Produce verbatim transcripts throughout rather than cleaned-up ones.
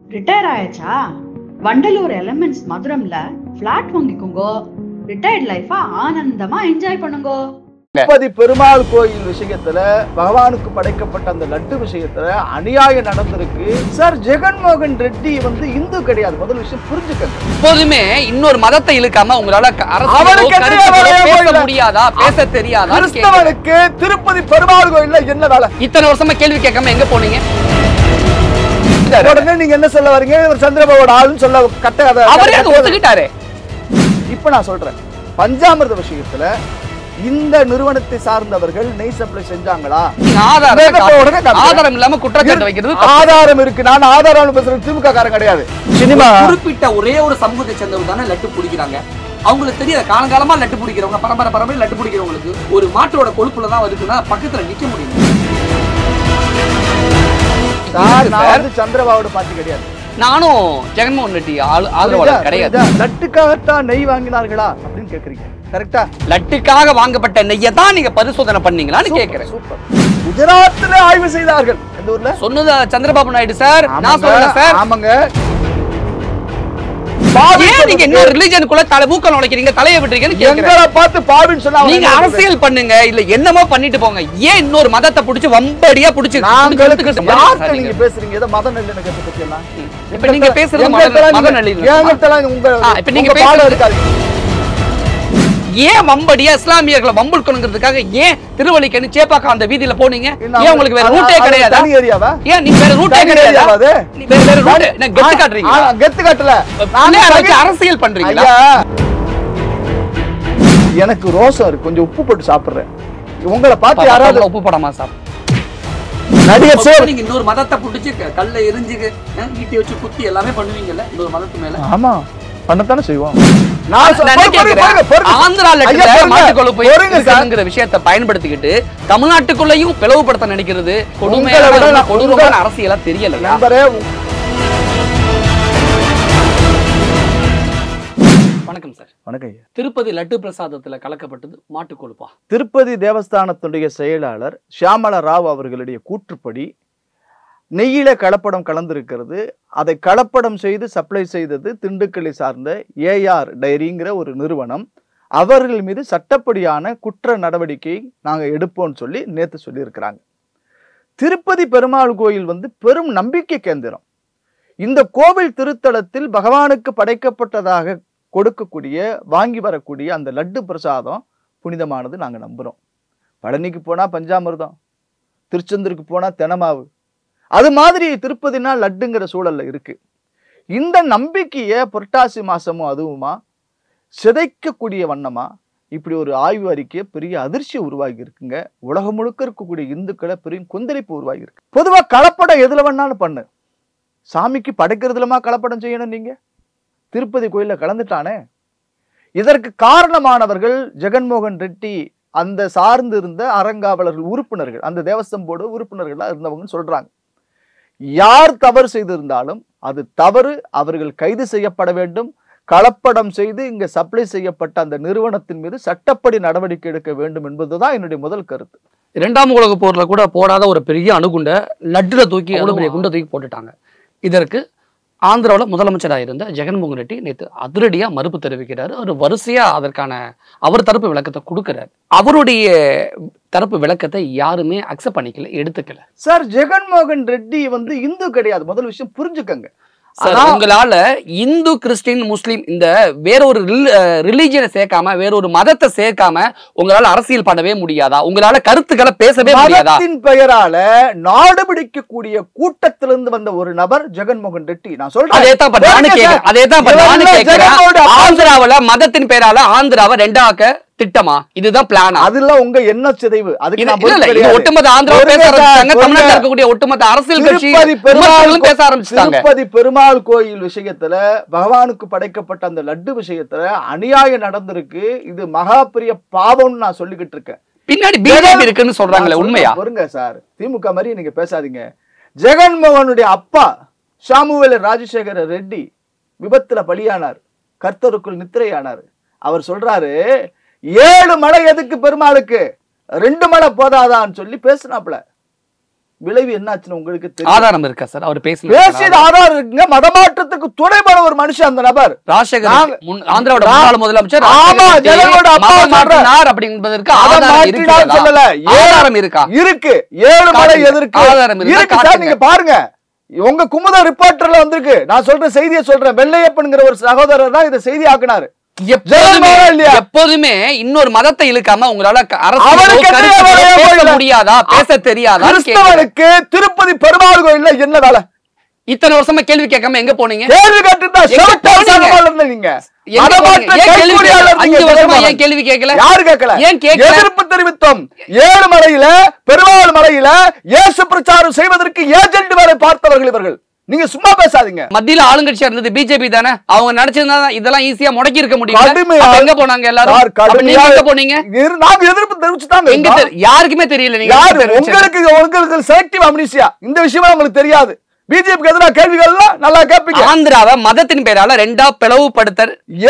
Retire ஆயாச்சா? Vandalur elements மதுரம்ல flat வாங்கிக்கோங்க. ரிட்டையர்ட் லைஃபா ஆனந்தமா என்ஜாய் பண்ணுங்க. திருப்பதி பெருமாள் கோயில் விஷயத்துல பகவானுக்கு படைக்கப்பட்ட அந்த லட்டு விஷயத்துல அநியாயம் நடந்திருக்கு சார். ஜெகன்மோகன் ரெட்டி வந்து இந்து கிடையாது. முதல் விஷயம் புரிஞ்சுக்கங்க. எப்போதுமே இன்னொரு மதத்தை இழுக்காம உங்களால பேச முடியாதா, பேச தெரியாதா? கிறிஸ்தவனுக்கு திருப்பதி பெருமாள் கோயில்ல என்ன வேலை? இத்தனை வருஷமா கேள்வி கேட்காம எங்க போனீங்க? உடனே நீங்க என்ன சொல்ல வரீங்க? சந்திரபாபுவோட ஆளுன்னு சொல்ல கட்ட அவரே ஒத்துக்கிட்டாரு. இப்ப நான் சொல்றேன், பஞ்சாமிர்த விஷயத்துல இந்த நிறுவனத்தை சார்ந்தவர்கள் நெய் சப்ளை செஞ்சாங்களா? ஆதாரம் இல்லாம குற்றச்சாட்டு வைக்கிறது ஆதாரம் இருக்கு. நான் ஆதாரம் பேசுறேன். திமுக காரன் கிடையாது. சினிமா குறிப்பிட்ட ஒரே ஒரு சமூகத்தை சேர்ந்தவங்க தானே லட்டு பிடிக்கிறாங்க. அவங்களுக்கு தெரியாத காலங்காலமா லட்டு பிடிக்கிறவங்க, பரம்பரை பரம்பரை லட்டு பிடிக்கிறவங்களுக்கு ஒரு மாட்டோட கொழுப்புல தான் வருதுன்னா பக்கத்துல நிக்க முடியும். சார், நான் வந்து சந்திரபாபுவோட பாட்டி கிடையாது. நானும் ஜெகன்மோகன் ரெட்டி ஆதரவாளர் கிடையாது. லட்டுக்காகத்தான் நெய் வாங்கினார்களா அப்படின்னு கேக்குறீங்க. கரெக்டா? லட்டுக்காக வாங்கப்பட்ட நெய்யை தான் நீங்க பரிசோதனை பண்ணீங்களான்னு கேக்குறேன். சூப்பர். குஜராத்ல ஆய்வு செய்தார்கள். இந்த ஊர்ல சொன்னது சந்திரபாபு நாயுடு சார். நான் சொல்லல சார். ஆமாங்க. நீங்க என்ன ரிலிஜனுக்குள்ள தலை மூக்க நுழைக்கிறீங்க, தலையை விட்டுறீங்கன்னு கேக்குறேன். எங்களை பார்த்து பாவின்னு சொன்னா நீங்க அரசியல் பண்ணுங்க, இல்ல என்னமோ பண்ணிட்டு போங்க. ஏன் இன்னொரு மதத்தை புடிச்சு வம்படியா புடிச்சு நாங்களுக்கு நீங்க பேசுறீங்க ஏதோ மத நல்லிணக்கத்தை பத்தி எல்லாம். இப்ப நீங்க பேசுறது மத நல்லிணக்கம். உங்க இப்ப நீங்க பேசுறது இருக்காது. ஏன் வம்படியா இஸ்லாமியர்களை வம்புக்கணுங்கிறதுக்காக ஏன் திருவள்ளிக்கேணி சேப்பாக்கம் அந்த வீதியில போனீங்க? ஏன் உங்களுக்கு வேற ரூட்டே கிடையாதா? ஏன் நீ வேற ரூட்டே கிடையாதா? நீ வேற வேற ரூட் என்ன கெத்து காட்றீங்களா? கெத்து காட்டல. நானே அரசியல் பண்றீங்களா? எனக்கு ரோசம் இருக்கு, கொஞ்சம் உப்பு போட்டு சாப்பிடுறேன். உங்களை பார்த்து யாராவது உப்பு போடாம சாப்பிடு. நடிகர் சார், நீங்க இன்னொரு மதத்தை புடிச்சு கல்ல எரிஞ்சுக்கு ஈட்டி வச்சு குத்தி எல்லாமே பண்ணுவீங்கல்ல இன்னொரு மதத்து மேல? ஆமா, பண்ணத்தானே செய்வோம். விஷயத்தை பயன்படுத்திக்கிட்டு தமிழ்நாட்டுக்குள்ளேயும் பிளவுபடுத்த நினைக்கிறது கொடுமையான கொடூரமான அரசியலா தெரியல. வணக்கம் சார். வணக்கம். திருப்பதி லட்டு பிரசாதத்துல கலக்கப்பட்டது மாட்டு கொழுப்பா? திருப்பதி தேவஸ்தானத்துடைய செயலாளர் ஷியாமலா ராவ் அவர்களுடைய கூற்றுப்படி நெய்யில கலப்படம் கலந்திருக்கிறது. அதை கலப்படம் செய்து சப்ளை செய்தது திண்டுக்கல்லை சார்ந்த ஏஆர் டைரிங்கிற ஒரு நிறுவனம். அவர்கள் மீது சட்டப்படியான குற்ற நடவடிக்கையை நாங்கள் எடுப்போம்னு சொல்லி நேற்று சொல்லியிருக்கிறாங்க. திருப்பதி பெருமாள் கோயில் வந்து பெரும் நம்பிக்கை கேந்திரம். இந்த கோவில் திருத்தலத்தில் பகவானுக்கு படைக்கப்பட்டதாக கொடுக்கக்கூடிய வாங்கி வரக்கூடிய அந்த லட்டு பிரசாதம் புனிதமானது நாங்கள் நம்புகிறோம். பழனிக்கு போனால் பஞ்சாமிர்தம், திருச்செந்தூருக்கு போனால் தெனமாவு, அது மாதிரி திருப்பதினா லட்டுங்கிற சூழல்ல இருக்கு. இந்த நம்பிக்கையை புரட்டாசி மாசமும் அதுவுமா சிதைக்கக்கூடிய வண்ணமா இப்படி ஒரு ஆய்வு அறிக்கையை பெரிய அதிர்ச்சியை உருவாகி இருக்குங்க. உலகம் முழுக்க இருக்கக்கூடிய இந்துக்களை பெரிய கொந்தளிப்பு உருவாகி இருக்கு. பொதுவா கலப்படம் எதுல வேணாலும் பண்ணு, சாமிக்கு படைக்கிறதுலமா கலப்படம் செய்யணும். நீங்க திருப்பதி கோயில்ல கலந்துட்டானே. இதற்கு காரணமானவர்கள் ஜெகன்மோகன் ரெட்டி அந்த சார்ந்து இருந்த அறங்காவலர்கள் உறுப்பினர்கள், அந்த தேவஸ்வம் போர்டு உறுப்பினர்களா இருந்தவங்கன்னு சொல்றாங்க. யார் தவறு செய்திருந்தாலும் அது தவறு, அவர்கள் கைது செய்யப்பட வேண்டும். கலப்படம் செய்து இங்க சப்ளை செய்யப்பட்ட அந்த நிறுவனத்தின் மீது சட்டப்படி நடவடிக்கை எடுக்க வேண்டும் என்பதுதான் என்னுடைய முதல் கருத்து. இரண்டாம் உலக போர்ல கூட போடாத ஒரு பெரிய அணுகுண்ட லட்டுல தூக்கி அவ்வளவு பெரிய குண்டை தூக்கி போட்டுட்டாங்க. இதற்கு ஆந்திராவில் முதலமைச்சராக இருந்த ஜெகன்மோகன் ரெட்டி நேற்று அதிரடியா மறுப்பு தெரிவிக்கிறாரு. அவர் வரிசையா அதற்கான அவர் தரப்பு விளக்கத்தை கொடுக்கிறார். அவருடைய தரப்பு விளக்கத்தை யாருமே அக்செப்ட் பண்ணிக்கல, எடுத்துக்கல. சார், ஜெகன்மோகன் ரெட்டி வந்து இந்து கிடையாது. முதல் விஷயம் புரிஞ்சுக்கங்க. உங்களால இந்து கிறிஸ்டின் முஸ்லீம் இந்த வேற ஒரு ரிலிஜியனை சேர்க்காம வேற ஒரு மதத்தை சேர்க்காம உங்களால அரசியல் பண்ணவே முடியாதா? உங்களால கருத்துக்களை பேசவே முடியாதா? பெயரால நாடு பிடிக்கக்கூடிய கூட்டத்திலிருந்து வந்த ஒரு நபர் ஜெகன்மோகன் ரெட்டி. நான் சொல்றேன், ஆந்திராவில மதத்தின் பெயரால ஆந்திராவை ரெண்டாக்க திட்டமா? இதுதான் பிளான்? அதெல்லாம் உங்க எண்ண சிதைவு. ஒட்டுமொத்த ஆந்திரா பேச ஆரம்பிச்சாங்க. தமிழ்நாட்டில் இருக்கக்கூடிய ஒட்டுமொத்த அரசியல் கட்சி பேச ஆரம்பிச்சாங்க. திருப்பதி பெருமாள் கோயில் விஷயத்துல பகவானுக்கு படைக்கப்பட்ட அந்த லட்டு விஷயத்துல அநியாயம் நடந்திருக்கு. இது மகா பெரிய பாவம்னு நான் சொல்லிக்கிட்டு இருக்கேன். பின்னாடி பிஜேபி இருக்குன்னு சொல்றாங்களே, உண்மையா? பாருங்க சார், திமுக மாதிரி நீங்க பேசாதீங்க. ஜெகன்மோகனுடைய அப்பா சாமுவேல் ராஜசேகர ரெட்டி விபத்துல பலியானார், கர்த்தருக்குள் நித்திரையானார். அவர் சொல்றாரு, ஏழு மலை எதுக்கு பெருமாளுக்கு, ரெண்டு மலை போதாதான்னு சொல்லி பேசினாப்ல. விளைவு என்னாச்சுன்னு உங்களுக்கு தெரியும். ஆதாரம் இருக்கா சார்? அவர் பேசல பேசியது ஆதாரம் இருக்குங்க. மதமாற்றத்துக்கு துணைபட ஒரு மனுஷன் அந்த நபர். ராஜசேகர் ஆந்திராவோட முன்னாள் முதலமைச்சர் ஆமா ஜெயலலிதா அப்பா மாற்றினார் அப்படிங்கிறதுக்கு ஆதாரம் இருக்கா? சொல்லல. ஆதாரம் இருக்கா? இருக்கு. ஏழுமலை எதற்கு ஆதாரம் இருக்கு சார். நீங்க பாருங்க, உங்க குமுத ரிப்போர்ட்டர்ல வந்திருக்கு. நான் சொல்ற செய்தியை சொல்றேன். வெள்ளையப்பன்ங்கிற ஒரு சகோதரர் தான் இதை செய்தி ஆக்குனாரு. எப்போதுமே இன்னொரு மதத்தை இழுக்காம உங்களால அரசு முடியாதா, பேச தெரியாதா? கிறிஸ்தவனுக்கு திருப்பதி பெருமாள் கோயில்ல என்ன வேலை? இத்தனை வருஷமா கேள்வி கேட்காம எங்க போனீங்க? கேள்வி கேட்டுதான் நீங்க அஞ்சு வருஷமா ஏன் கேள்வி கேட்கல? யாரு கேட்கல? ஏன் கேட்கல? எதிர்ப்பு தெரிவித்தோம். ஏழு மலையில பெருமாள் மலையில இயேசு பிரச்சாரம் செய்வதற்கு ஏஜென்ட் வேலை பார்த்தவர்கள் இவர்கள். நீங்க சும்மா பேசாதீங்க. மத்தியில ஆளுங்கட்சியா இருந்தது பிஜேபி தானே. அவங்க நினைச்சிருந்தா இதெல்லாம் ஈஸியா முடக்கி இருக்க முடியும். எங்க போனாங்க எல்லாரும்? எங்க போனீங்க? நாங்க எதிர்ப்பு தெரிவிச்சுட்டாங்க. எங்க யாருக்குமே தெரியல. நீங்க உங்களுக்கு உங்களுக்கு செலக்டிவ் அம்னீசியா. இந்த விஷயமா உங்களுக்கு தெரியாது. பிஜேபிக்கு எதிராக கேள்விகள் நல்லா கேட்பீங்க. ஆந்திராவை மதத்தின் பேரால ரெண்டா பிளவுபடுத்தர்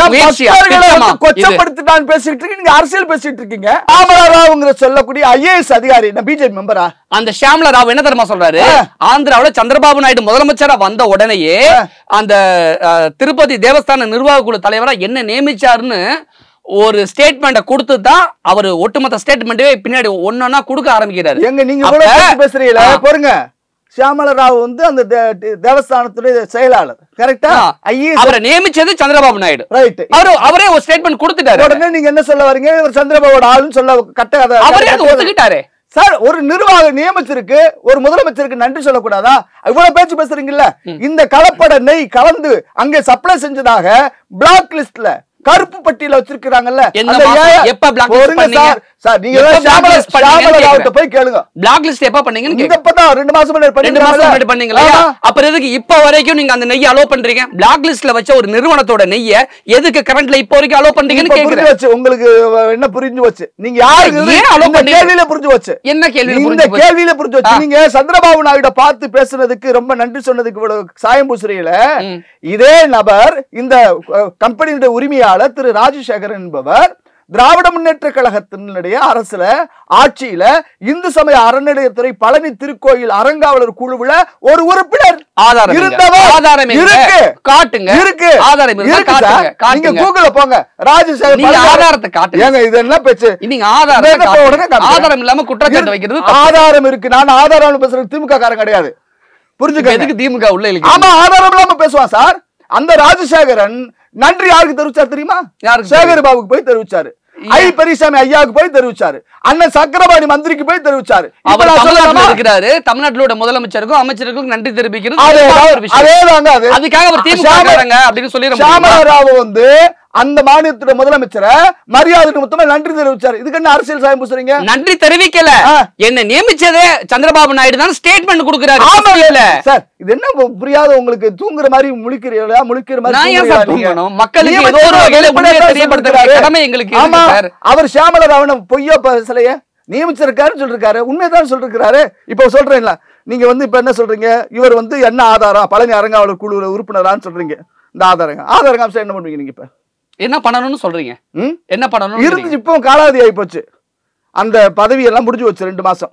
கொச்சப்படுத்திட்டான்னு பேசிட்டு இருக்கீங்க. நீங்க அரசியல் பேசிட்டு இருக்கீங்க. ஷியாமலா ராவ்ங்கிற சொல்லக்கூடிய ஐஏஎஸ் அதிகாரி பிஜேபி மெம்பரா? அந்த ஷியாமலா ராவ் என்ன தெரியுமா சொல்றாரு? ஆந்திராவில சந்திரபாபு நாயுடு முதலமைச்சரா வந்த உடனேயே அந்த திருப்பதி தேவஸ்தான நிர்வாக குழு தலைவரா என்ன நியமிச்சாருன்னு ஒரு ஸ்டேட்மெண்ட கொடுத்து தான் அவர் ஒட்டுமொத்த ஸ்டேட்மெண்ட்டே பின்னாடி ஒன்னொன்னா கொடுக்க ஆரம்பிக்கிறாரு. எங்க நீங்க கூட பேசுறீங்களா? பாருங்க, ஷியாமலா ராவ் வந்து அந்த தேவஸ்தானத்துடைய செயலாளர். கரெக்டா? அவரை நியமிச்சது சந்திரபாபு நாயுடு. ரைட். அவரு அவரே ஒரு ஸ்டேட்மெண்ட் கொடுத்துட்டாரு. உடனே நீங்க என்ன சொல்ல வரீங்க? இவர் சந்திரபாபுவோட ஆளுன்னு சொல்ல கட்ட அவரே ஒத்துக்கிட்டாரு. சார், ஒரு நிர்வாகம் நியமிச்சிருக்கு, ஒரு முதலமைச்சருக்கு நன்றி சொல்லக்கூடாதா? இவ்வளவு பேச்சு பேசுறீங்கல்ல. இந்த கலப்பட நெய் கலந்து அங்கே சப்ளை செஞ்சதாக பிளாக் லிஸ்ட்ல கருப்பு பட்டியல வச்சிருக்காங்கல்ல. எப்ப பிளாக் லிஸ்ட் பண்ணீங்க சார்? நீங்க ஷியாமலா ராவ்ட்ட போய் கேளுங்க. பிளாக் லிஸ்ட் எப்ப பண்ணீங்கன்னு கேக்குறேன். இப்பதான் ரெண்டு மாசம் முன்னாடி பண்ணீங்க. பண்ணீங்களா? அப்புறம் எதுக்கு இப்ப வரைக்கும் நீங்க அந்த நெய்யை அலோ பண்றீங்க? பிளாக் லிஸ்ட்ல வச்ச ஒரு நிறுவனத்தோட நெய்யை எதுக்கு கரண்ட்ல இப்ப வரைக்கும் அலோ பண்றீங்கன்னு கேக்குறேன். உங்களுக்கு என்ன புரிஞ்சு வச்சு? நீங்க யாருக்கு அலோ பண்ணி கேள்வியில புரிஞ்சு வச்சு? என்ன கேள்வி? இந்த கேள்வியில புரிஞ்சு வச்சு நீங்க சந்திரபாபு நாயுட பார்த்து பேசுனதுக்கு ரொம்ப நன்றி சொன்னதுக்கு இவ்வளவு சாயம் பூசுறீல. இதே நபர் இந்த கம்பெனியுடைய உரிமையாளர் திரு ராஜசேகரன் என்பவர் திராவிட முன்னேற்ற கழகத்தினுடைய அரசுல ஆட்சியில இந்து சமய அறநிலையத்துறை பழனி திருக்கோயில் அறங்காவலர் குழுவுல ஒரு உறுப்பினர் இருந்தவர். இருக்கு, காட்டுங்க. இருக்கு, ஆதாரம் காட்டுங்க. நீங்க கூகுள்ல போங்க. ராஜசேகர் ஆதாரத்தை காட்டுங்க. ஏங்க இது என்ன பேச்சு? நீங்க ஆதாரம் ஆதாரம் இல்லாம குற்றச்சாட்டு வைக்கிறது. ஆதாரம் இருக்கு. நான் ஆதாரம் பேசுறது திமுக காரன் கிடையாது. புரிஞ்சுக்க. எதுக்கு திமுக உள்ள இருக்கு? ஆமா, ஆதாரம் இல்லாம பேசுவான் சார். அந்த ராஜசேகரன் நன்றி யாருக்கு தெரிவிச்சார் தெரியுமா? சேகர் பாபுக்கு போய் தெரிவிச்சாரு. ஐ பெரியசாமி ஐயாவுக்கு போய் தெரிவிச்சாரு. அண்ணன் சக்கரபாணி மந்திரிக்கு போய் தெரிவிச்சாரு. இருக்கிறாரு. தமிழ்நாட்டிலோட முதலமைச்சருக்கும் அமைச்சருக்கும் நன்றி தெரிவிக்கிறது. அதேதாங்க. அது அதுக்காக அவர் திமுக அப்படின்னு சொல்லி ஷியாமலா ராவ் வந்து அந்த மாநிலத்தோட முதலமைச்சரை மரியாதைக்கு மொத்தமா நன்றி தெரிவிச்சாரு. இதுக்கு என்ன அரசியல் சாயம் பூசுறீங்க? நன்றி தெரிவிக்கல. என்ன நியமிச்சதே சந்திரபாபு நாயுடு தான் ஸ்டேட்மெண்ட் கொடுக்கிறாரு. சார், இது என்ன புரியாத உங்களுக்கு? தூங்குற மாதிரி முழிக்கிறீங்களா? முழிக்கிற மாதிரி மக்களுக்கு ஏதோ ஒரு வகையில தெரியப்படுத்துற கடமை எங்களுக்கு. ஆமா, அவர் ஷியாமலா ராவ் பொய்யோ பேசலையே, நியமிச்சிருக்காருன்னு சொல்லிருக்காரு. உண்மையதான் சொல்லிருக்காரு. இப்ப சொல்றீங்களா? நீங்க வந்து இப்ப என்ன சொல்றீங்க? இவர் வந்து என்ன ஆதாரம்? பழனி அறங்காவலர் குழு உறுப்பினரான்னு சொல்றீங்க. இந்த ஆதாரங்க ஆதாரங்க அம்சம் என்ன பண்ணுவீங்க? நீங்க இப்ப என்ன பண்ணணும்னு சொல்றீங்க? என்ன பண்ணணும் இருந்துச்சு. இப்போ காலாவதி ஆகி போச்சு. அந்த பதவியெல்லாம் முடிஞ்சு வச்சு ரெண்டு மாசம்.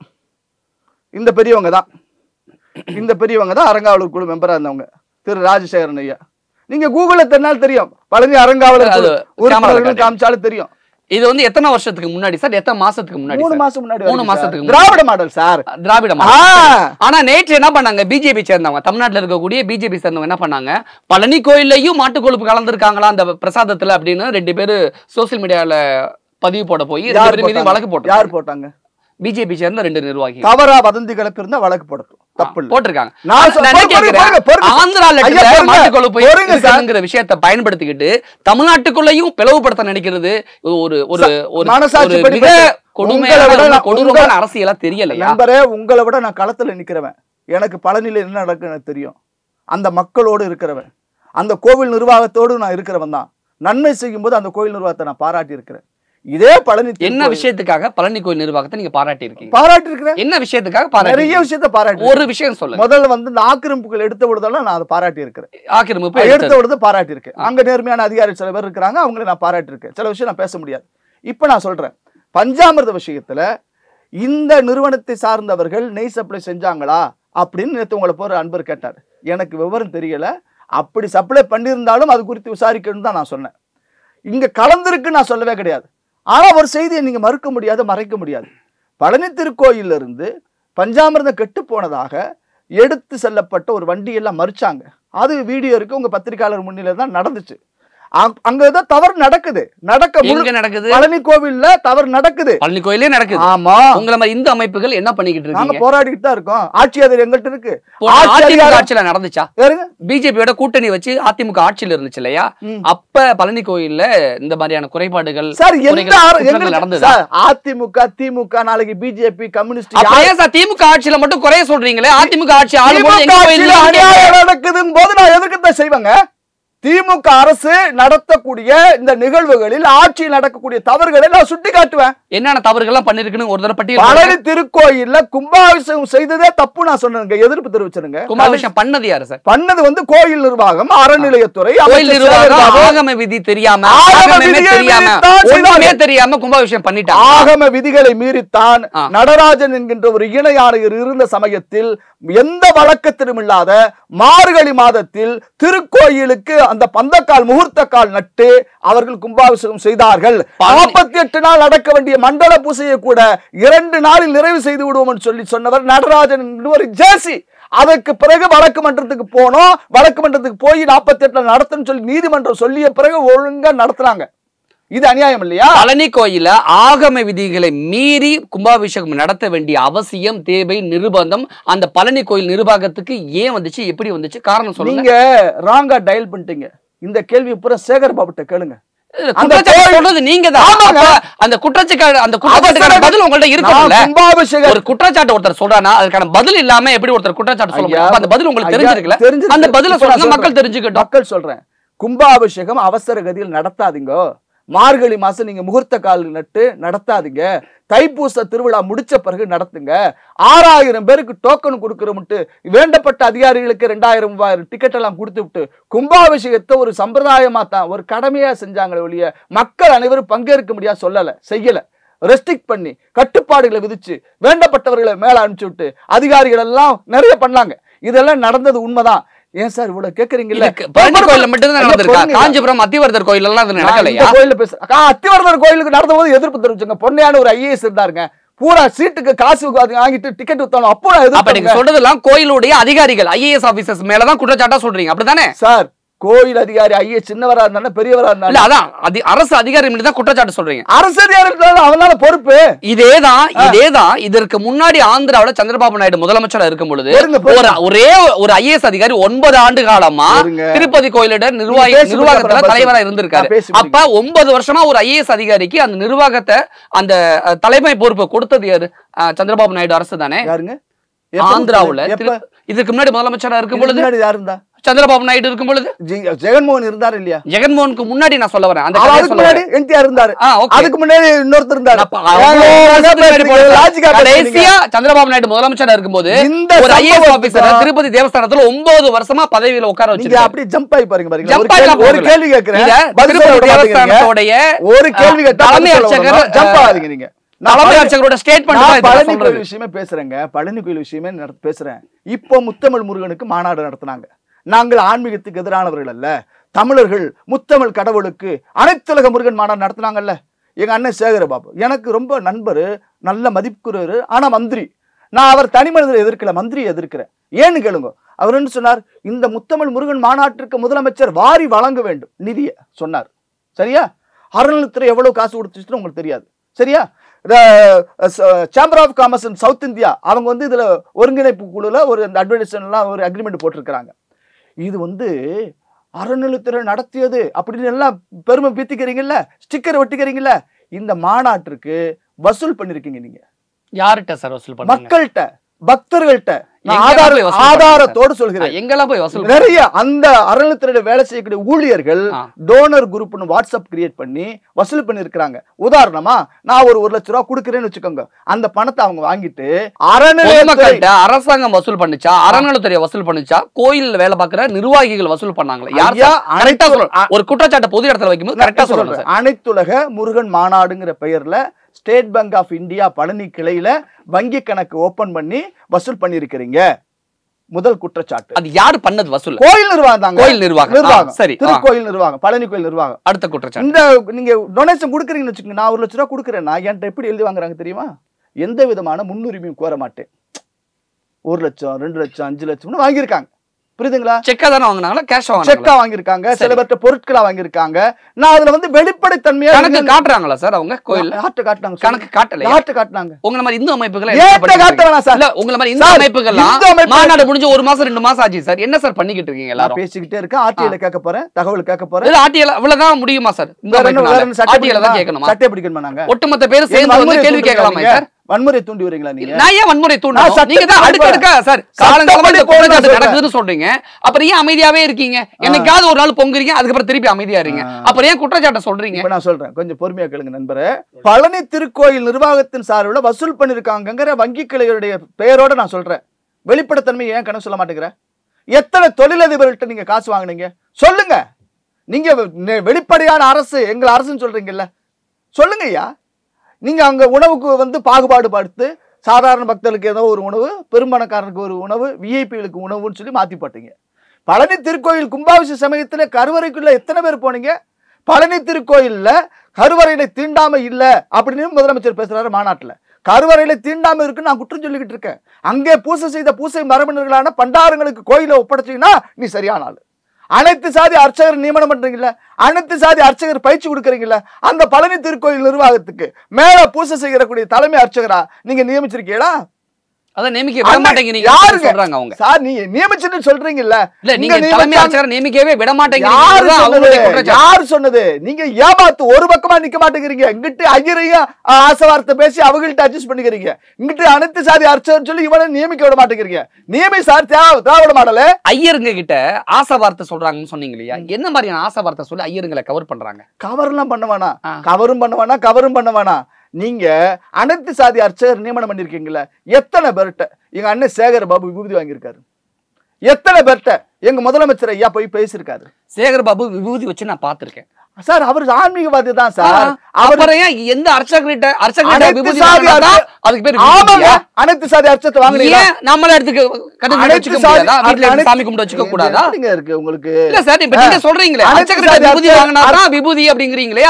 இந்த பெரியவங்க தான் இந்த பெரியவங்க தான் அறங்காவலர் குழு மெம்பரா இருந்தவங்க திரு ராஜசேகரன் ஐயா. நீங்க கூகுள்ல தெரிஞ்சாலும் தெரியும். பழனி அறங்காவலர் உறுப்பினர்கள் காமிச்சாலும் தெரியும். இது வந்து எத்தனை வருஷத்துக்கு முன்னாடி சார்? எத்தனை மாசத்துக்கு முன்னாடி? மூணு மாசம் முன்னாடி. மூணு மாசத்துக்கு Dravida model sir. Dravida model. ஆனா நேற்று என்ன பண்ணாங்க? பிஜேபி சேர்ந்தவங்க, தமிழ்நாட்டில் இருக்கக்கூடிய பிஜேபி சேர்ந்தவங்க என்ன பண்ணாங்க? பழனி கோயிலையும் மாட்டு கொழுப்பு கலந்துருக்காங்களா அந்த பிரசாதத்துல அப்படின்னு ரெண்டு பேரு சோசியல் மீடியால பதிவு போட போய் வழக்கு போட்டு. யார் போட்டாங்க? பிஜேபி சேர்ந்த ரெண்டு நிர்வாகி தவறா வதந்தி கலப்பு இருந்தா வழக்கு போடட்டும். தப்பு போட்டிருக்காங்க. விஷயத்தை பயன்படுத்திக்கிட்டு தமிழ்நாட்டுக்குள்ளேயும் பிளவுபடுத்த நினைக்கிறது ஒரு ஒரு கொடுமையான அரசியலா தெரியல. நண்பரே, உங்களை விட நான் களத்துல நிக்கிறவன். எனக்கு பழனியில என்ன நடக்குன்னு எனக்கு தெரியும். அந்த மக்களோடு இருக்கிறவன், அந்த கோவில் நிர்வாகத்தோடு நான் இருக்கிறவன் தான். நன்மை செய்யும் போது அந்த கோவில் நிர்வாகத்தை நான் பாராட்டி இருக்கிறேன். இதே பழனி என்ன விஷயத்துக்காக பழனி கோயில் நிர்வாகத்தை நீங்க பாராட்டி இருக்கீங்க? பாராட்டி இருக்கிறேன். என்ன விஷயத்துக்காக பாராட்டி? நிறைய விஷயத்தை பாராட்டி. ஒரு விஷயம் சொல்லுங்க. முதல்ல வந்து இந்த ஆக்கிரமிப்புகள் எடுத்த விடுதெல்லாம் நான் அதை பாராட்டி இருக்கிறேன். ஆக்கிரமிப்பு எடுத்த விடுத பாராட்டி இருக்கேன். அங்க நேர்மையான அதிகாரி சில பேர் இருக்கிறாங்க, அவங்களை நான் பாராட்டி இருக்கேன். சில விஷயம் நான் பேச முடியாது. இப்ப நான் சொல்றேன், பஞ்சாமிர்த விஷயத்துல இந்த நிறுவனத்தை சார்ந்தவர்கள் நெய் சப்ளை செஞ்சாங்களா அப்படின்னு நேற்று உங்களை போற அன்பர் கேட்டார். எனக்கு விவரம் தெரியல. அப்படி சப்ளை பண்ணியிருந்தாலும் அது குறித்து விசாரிக்கணும்னு தான் நான் சொன்னேன். இங்க கலந்துருக்கு நான் சொல்லவே கிடையாது. ஆனா ஒரு செய்தியை நீங்க மறுக்க முடியாது, மறைக்க முடியாது. பழனி திருக்கோயில இருந்து பஞ்சாமிர்தம் கெட்டு போனதாக எடுத்து செல்லப்பட்ட ஒரு வண்டியெல்லாம் மறிச்சாங்க. அது வீடியோ இருக்கு, உங்க பத்திரிகையாளர் முன்னிலை தான் நடந்துச்சு. அங்கதான் தவறு நடக்குது. நடக்க நடக்குது பழனி கோவில்ல தவறு நடக்குது. பழனி கோயிலே நடக்குது. ஆமா, உங்களை மாதிரி இந்த அமைப்புகள் என்ன பண்ணிக்கிட்டு இருக்காங்க? போராடிட்டு தான் இருக்கோம். ஆட்சி அதிகாரம் எங்கள்கிட்ட இருக்கு. அதிமுக ஆட்சியில நடந்துச்சா? பிஜேபியோட கூட்டணி வச்சு அதிமுக ஆட்சியில இருந்துச்சு இல்லையா? அப்ப பழனி கோயில்ல இந்த மாதிரியான குறைபாடுகள் சார் நடந்தது. அதிமுக திமுக நாளைக்கு பிஜேபி கம்யூனிஸ்ட் திமுக ஆட்சியில மட்டும் குறைய சொல்றீங்களே, அதிமுக ஆட்சி நடக்குதுன்னு போது நான் எதிர்க்கத்தான் செய்வேங்க. திமுக அரசு நடத்தக்கூடிய இந்த நிகழ்வுகளில் ஆட்சி நடக்கக்கூடிய தவறுகளை நான் சுட்டி காட்டுவேன். என்னென்ன தவறுகள் பண்ணிருக்குன்னு ஒரு தடவை பட்டியல். பழனி திருக்கோயில்ல கும்பாபிஷேகம் செய்ததே தப்பு நான் சொன்னேங்க, எதிர்ப்பு தெரிவிச்சிருங்க. கும்பாபிஷேகம் பண்ணது யாரு சார்? பண்ணது வந்து கோயில் நிர்வாகம், அறநிலையத்துறை, கோயில் நிர்வாகம். ஆகம விதி தெரியாம தெரியாம கும்பாபிஷேகம் பண்ணிட்டாங்க. ஆகம விதிகளை மீறித்தான் நடராஜன் என்கின்ற ஒரு இணை ஆணையர் இருந்த சமயத்தில் எந்த வழக்கத்திலும் இல்லாத மார்கழி மாதத்தில் திருக்கோயிலுக்கு அந்த பந்தக்கால் முகூர்த்த கால் நட்டு அவர்கள் கும்பாபிஷேகம் செய்தார்கள். நாற்பத்தி எட்டு நாள் நடக்க வேண்டிய மண்டல பூசையை கூட இரண்டு நாளில் நிறைவு செய்து விடுவோம் சொல்லி சொன்னவர் நடராஜன் ஒரு ஜேசி. அதற்கு பிறகு வழக்கு மன்றத்துக்கு போனோம். வழக்கு மன்றத்துக்கு போய் நாற்பத்தி எட்டு நாள் நடத்தணும் சொல்லி நீதிமன்றம் சொல்லிய பிறகு ஒழுங்கா நடத்துறாங்க. இது அநியாயம் இல்லையா? பழனி கோயில ஆகம விதிகளை மீறி கும்பாபிஷேகம் நடத்த வேண்டிய அவசியம், தேவை, நிர்பந்தம் அந்த பழனி கோயில் நிர்வாகத்துக்கு ஏன் வந்துச்சு, எப்படி வந்துச்சு, காரணம் சொல்லுங்க. நீங்க ராங்கா டயல் பண்ணிட்டீங்க. இந்த கேள்வி பூரா சேகர் பாபுட்ட கேளுங்க. நீங்க அந்த குற்றச்சாட்டு அந்த குற்றச்சாட்டுக்கான பதில் உங்கள்ட்ட இருக்கு. ஒரு குற்றச்சாட்டு ஒருத்தர் சொல்றானா அதுக்கான பதில் இல்லாம எப்படி ஒருத்தர் குற்றச்சாட்டு சொல்ல முடியும்? அந்த பதில் உங்களுக்கு தெரிஞ்சிருக்கல. அந்த பதில சொல்லுங்க, மக்கள் தெரிஞ்சுக்கட்டும். மக்கள் சொல்றேன், கும்பாபிஷேகம் அவசர கதியில் நடத்தாதீங்க. மார்கழி மாசம் நீங்க முகூர்த்த கால் நட்டு நடத்தாதீங்க. தைப்பூச திருவிழா முடிச்ச பிறகு நடத்துங்க. ஆறாயிரம் பேருக்கு டோக்கன் கொடுக்கறோம்ட்டு வேண்டப்பட்ட அதிகாரிகளுக்கு ரெண்டாயிரம் ரூபாய் டிக்கெட் எல்லாம் கொடுத்து விட்டு கும்பாபிஷேகத்தை ஒரு சம்பிரதாயமா தான் ஒரு கடமையா செஞ்சாங்களே ஒழிய மக்கள் அனைவரும் பங்கேற்க முடியாது சொல்லல, செய்யல. ரெஸ்ட்ரிக்ட் பண்ணி கட்டுப்பாடுகளை விதிச்சு வேண்டப்பட்டவர்களை மேல அனுப்பிச்சு விட்டு அதிகாரிகள் எல்லாம் நிறைய பண்ணாங்க. இதெல்லாம் நடந்தது உண்மைதான். ஏன் சார் இவ்வளவு கேக்குறீங்கல்ல? பழனி கோயில்ல மட்டும் தான் நடந்திருக்கா? காஞ்சிபுரம் அத்திவரதர் கோயில் எல்லாம் அது நடக்கலையா? கோயில்ல பேச அத்திவரதர் கோயிலுக்கு நடந்த போது எதிர்ப்பு தெரிவிச்சுங்க. பொன்னையான ஒரு ஐஏஎஸ் இருந்தாருங்க, பூரா சீட்டுக்கு காசு வாங்கிட்டு டிக்கெட் வித்தாலும் அப்போ அப்ப நீங்க சொல்றதெல்லாம் கோயிலுடைய அதிகாரிகள் ஐஏஎஸ் ஆபீசர்ஸ் மேலதான் குற்றச்சாட்டா சொல்றீங்க, அப்படிதானே சார்? கோயில் அதிகாரி ஐயா சின்னவரா இருந்தா பெரியவரா இருந்தா அதான் அரசு அதிகாரி மீது தான் குற்றச்சாட்டு சொல்றீங்க. அரசு அதிகாரி அவனால பொறுப்பு. இதேதான் இதேதான் இதற்கு முன்னாடி ஆந்திராவில சந்திரபாபு நாயுடு முதலமைச்சரா இருக்கும் பொழுது ஒரே ஒரு ஐஏஎஸ் அதிகாரி ஒன்பது ஆண்டு காலமா திருப்பதி கோயிலோட நிர்வாகி நிர்வாகத்துல தலைவரா இருந்திருக்காரு. அப்ப ஒன்பது வருஷமா ஒரு ஐஏஎஸ் அதிகாரிக்கு அந்த நிர்வாகத்தை அந்த தலைமை பொறுப்பை கொடுத்தது யாரு? சந்திரபாபு நாயுடு அரசு தானே. ஆந்திராவுல இதுக்கு முன்னாடி முதலமைச்சரா இருக்கும் பொழுது யாரு இருந்தா? சந்திரபாபு நாயுடு இருக்கும் பொழுது ஜெகன்மோகன் இருந்தாரு இல்லையா? ஜெகன்மோகனுக்கு முன்னாடி நான் சொல்ல வரேன். அதுக்கு முன்னாடி என்டிஆர் இருந்தாரு. அதுக்கு முன்னாடி இன்னொருத்தர் இருந்தாரு. கடைசியா சந்திரபாபு நாயுடு முதலமைச்சரா இருக்கும்போது ஒரு ஐஏஎஸ் ஆபீசர் திருப்பதி தேவஸ்தானத்துல ஒன்பது வருஷமா பதவியில உட்கார வச்சு அப்படி ஜம்ப் ஆகி பாருங்க பாருங்க. ஒரு கேள்வி கேட்கிறேன், தேவஸ்தானத்தோட ஒரு கேள்வி தலைமை அர்ச்சகர் ஜம்ப் ஆகாதீங்க. நீங்க தலைமை அர்ச்சகரோட ஸ்டேட்மெண்ட் பழனி கோயில் விஷயமே பேசுறேங்க. பழனி கோயில் விஷயமே பேசுறேன். இப்போ முத்தமிழ் முருகனுக்கு மாநாடு நடத்தினாங்க. நாங்கள் ஆன்மீகத்துக்கு எதிரானவர்கள் அல்ல, தமிழர்கள் முத்தமிழ் கடவுளுக்கு அனைத்துலக முருகன் மாநாடு நடத்தினாங்கல்ல. எங்க அண்ணன் சேகரபாபு எனக்கு ரொம்ப நண்பர், நல்ல மதிப்புக்குரியவர். ஆனா மந்திரி. நான் அவர் தனி மனிதரை எதிர்க்கல, மந்திரியை எதிர்க்கிறேன். ஏன்னு கேளுங்க. அவர் என்ன சொன்னார்? இந்த முத்தமிழ் முருகன் மாநாட்டிற்கு முதலமைச்சர் வாரி வழங்க வேண்டும் நிதியை சொன்னார். சரியா? அறநிலையத்துறை எவ்வளவு காசு கொடுத்துச்சுன்னு உங்களுக்கு தெரியாது. சரியா? Chamber of commerce in south India அவங்க வந்து இதுல ஒருங்கிணைப்பு குழுல ஒரு அட்வர்டைஸ்மெண்ட்லாம் ஒரு அக்ரிமெண்ட் போட்டிருக்கிறாங்க. இது வந்து அறநிலையத்துறை நடத்தியது அப்படின்னு எல்லாம் பெருமை பீத்திக்கிறீங்கல்ல, ஸ்டிக்கர் ஒட்டிக்கிறீங்கல்ல. இந்த மாநாட்டிற்கு வசூல் பண்ணிருக்கீங்க நீங்க. யார்கிட்ட சார் வசூல் பண்ணீங்க? மக்கள்கிட்ட, பக்தர்கள்ட்ட. ஆதாரத்தோடு சொல்கிறேன். எங்கெல்லாம் போய் வசூல் நிறைய அந்த அறநிலையத்துறையில வேலை செய்யக்கூடிய ஊழியர்கள் டோனர் குரூப்னு வாட்ஸ்அப் கிரியேட் பண்ணி வசூல் பண்ணி இருக்கிறாங்க. உதாரணமா நான் ஒரு ஒரு லட்சம் ரூபாய் கொடுக்குறேன்னு வச்சுக்கோங்க. அந்த பணத்தை அவங்க வாங்கிட்டு அறநிலையத்துறை அரசாங்கம் வசூல் பண்ணிச்சா, அறநிலையத்துறை வசூல் பண்ணிச்சா, கோயில் வேலை பார்க்கிற நிர்வாகிகள் வசூல் பண்ணாங்களா? ஒரு குற்றச்சாட்டை பொது இடத்துல வைக்கும்போது கரெக்டா சொல்றேன். அனைத்துலக முருகன் மாநாடுங்கிற பெயர்ல state bank of India Palani கிளையில வங்கி கணக்கு ஓபன் பண்ணி வசூல் பண்ணிருக்கிறீங்க. முதல் குற்றச்சாட்டு. அது யாரு பண்ணது வசூல்? கோயில் நிர்வாகம் தாங்க. கோயில் நிர்வாகம். நிர்வாகம் சரி. திருக்கோயில் நிர்வாகம், பழனி கோயில் நிர்வாகம். அடுத்த குற்றச்சாட்டு. இந்த நீங்க டொனேஷன் கொடுக்குறீங்கன்னு வச்சுக்கோங்க, நான் ஒரு லட்ச ரூபா கொடுக்குறேன்னா என்கிட்ட எப்படி எழுதி வாங்குறாங்க தெரியுமா? எந்த விதமான முன்னுரிமையும் கோர மாட்டேன். ஒரு லட்சம் ரெண்டு லட்சம் அஞ்சு லட்சம்னு வாங்கியிருக்காங்க. புரியுதுங்களா? செக்கா தானே வாங்கினாங்களா கேஷ் வாங்கினாங்களா? செக்கா வாங்கியிருக்காங்க, சில பேர்ட்ட பொருட்களா வாங்கியிருக்காங்க. நான் அதுல வந்து வெளிப்படைத்தன்மையா கணக்கு காட்டுறாங்களா சார் அவங்க கோயில்ல? யார்ட்ட காட்டுனாங்க? கணக்கு காட்டல. யார்ட்ட காட்டுனாங்க? உங்கள மாதிரி இந்து அமைப்புகள் ஏட்ட காட்ட வேணாம் சார். இல்ல உங்கள மாதிரி இந்து அமைப்புகள் மாநாடு முடிஞ்சு ஒரு மாசம் ரெண்டு மாசம் ஆச்சு சார். என்ன சார் பண்ணிக்கிட்டு இருக்கீங்க எல்லாரும்? பேசிக்கிட்டே இருக்கேன். ஆர்டிஐல கேட்க போறேன், தகவல் கேட்க போறேன். இல்ல ஆர்டிஐல அவ்வளவுதான் முடியுமா சார்? இந்த ஆர்டிஐல தான் கேட்கணுமா? சட்டை பிடிக்கணுமா? நாங்க ஒட்டுமொத்த பேர் சேர்ந்து வந்து கேள்வி கேட்கலாமா சார்? வன்முறை தூண்டி வரீங்களா நீங்க? நான் ஏன் வன்முறை தூண்டணும்? நீங்க தான் அடுக்க அடுக்க சார் காலங்காலமா இந்த குற்றச்சாட்டு நடக்குதுன்னு சொல்றீங்க. அப்புறம் ஏன் அமைதியாவே இருக்கீங்க? என்னைக்காவது ஒரு நாள் பொங்குறீங்க, அதுக்கப்புறம் திருப்பி அமைதியா இருங்க. அப்புறம் ஏன் குற்றச்சாட்டை சொல்றீங்க? இப்ப நான் சொல்றேன், கொஞ்சம் பொறுமையா கேளுங்க நண்பரே. பழனி திருக்கோயில் நிர்வாகத்தின் சார்பில் வசூல் பண்ணிருக்காங்கிற வங்கி கிளைகளுடைய பெயரோட நான் சொல்றேன். வெளிப்படைத்தன்மை ஏன் கணக்கு சொல்ல மாட்டேங்கிற? எத்தனை தொழிலதிபர்கள்ட்ட நீங்க காசு வாங்குனீங்க சொல்லுங்க. நீங்க வெளிப்படையான அரசு, எங்க அரசுன்னு சொல்றீங்கல்ல, சொல்லுங்க ஐயா. நீங்க அங்க உணவுக்கு வந்து பாகுபாடு படுத்து சாதாரண பக்தர்களுக்கு ஏதோ ஒரு உணவு, பெரும்பணக்காரனுக்கு ஒரு உணவு, விஐபிகளுக்கு உணவுன்னு சொல்லி மாத்தி போட்டீங்க. பழனி திருக்கோயில் கும்பாபிஷேக சமயத்துல கருவறைக்குள்ள எத்தனை பேர் போனீங்க? பழனி திருக்கோயில்ல கருவறையில தீண்டாம இல்ல அப்படின்னு முதலமைச்சர் பேசுறாரு மாநாட்டுல. கருவறையில தீண்டாம இருக்குன்னு நான் குற்றம் சொல்லிக்கிட்டு இருக்கேன். அங்கே பூசை செய்த பூசை மரபினர்களான பண்டாரங்களுக்கு கோயிலை ஒப்படைச்சீங்கன்னா நீ சரியான ஆளு. அனைத்து சாதி அர்ச்சகர் நியமனம் பண்றீங்கல்ல, அனைத்து சாதி அர்ச்சகர் பயிற்சி கொடுக்குறீங்கல்ல, அந்த பழனி திருக்கோயில் நிர்வாகத்துக்கு மேல பூசை செய்யக்கூடிய தலைமை அர்ச்சகரா நீங்க நியமிச்சிருக்கீங்களா? அத நியமிக்க விட மாட்டேங்கிறீங்க சொல்றாங்க அவங்க. சார் நீங்க நியமிச்சுன்னு சொல்றீங்கல்ல, இல்ல நீங்க தலைமை அர்ச்சகரை நியமிக்கவே விட மாட்டேங்கிறீங்க. யார் சொன்னது? நீங்க ஏமாத்து ஒரு பக்கமா நிக்க மாட்டேங்கிறீங்க. இங்கிட்டு ஐயரையும் ஆசவார்த்தை பேசி அவங்கள்ட்ட அட்ஜஸ்ட் பண்ணிக்கிறீங்க. இங்கிட்டு அனைத்து சாதி அர்ச்சகர் சொல்லி இவனை நியமிக்க விட மாட்டேங்கிறீங்க. நியமி சார் திராவிட மாடல ஐயருங்க கிட்ட ஆசை வார்த்தை சொல்றாங்கன்னு சொன்னீங்க இல்லையா? என்ன மாதிரியான ஆசை வார்த்தை சொல்லி ஐயருங்களை கவர் பண்றாங்க? கவர் எல்லாம் பண்ண வேணாம், கவரும் பண்ண வேணாம், கவரும் பண்ண வேணாம். நீங்க அனைத்து சாதி அர்ச்சகர் நியமனம் பண்ணிருக்கீங்களா? எத்தனை பேர்ட்ட எங்க அண்ணன் சேகர் பாபு விபூதி வாங்கியிருக்காரு? எத்தனை பேர்ட்ட எங்க முதலமைச்சர் ஐயா போய் பேசியிருக்காரு? சேகர் பாபு விபூதி வச்சு நான் பாத்திருக்கேன் சார். அவர் ஆன்மீகவாதி தான் சார். அவர் எந்த அர்ச்சகர்கிட்ட அர்ச்சகர் விபூதி அதுக்கு பேர் அனைத்து சாதி அர்ச்சகத்தை வாங்குறீங்க. நம்மள எடுத்துக்க வீட்டுல சாமி கும்பிட்டு வச்சுக்க கூடாதா? இருக்கு உங்களுக்கு இல்ல சார். இப்ப நீங்க சொல்றீங்களே அர்ச்சகர் விபூதி வாங்கினாதான் விபூதி அப்படிங்கிறீங்களே,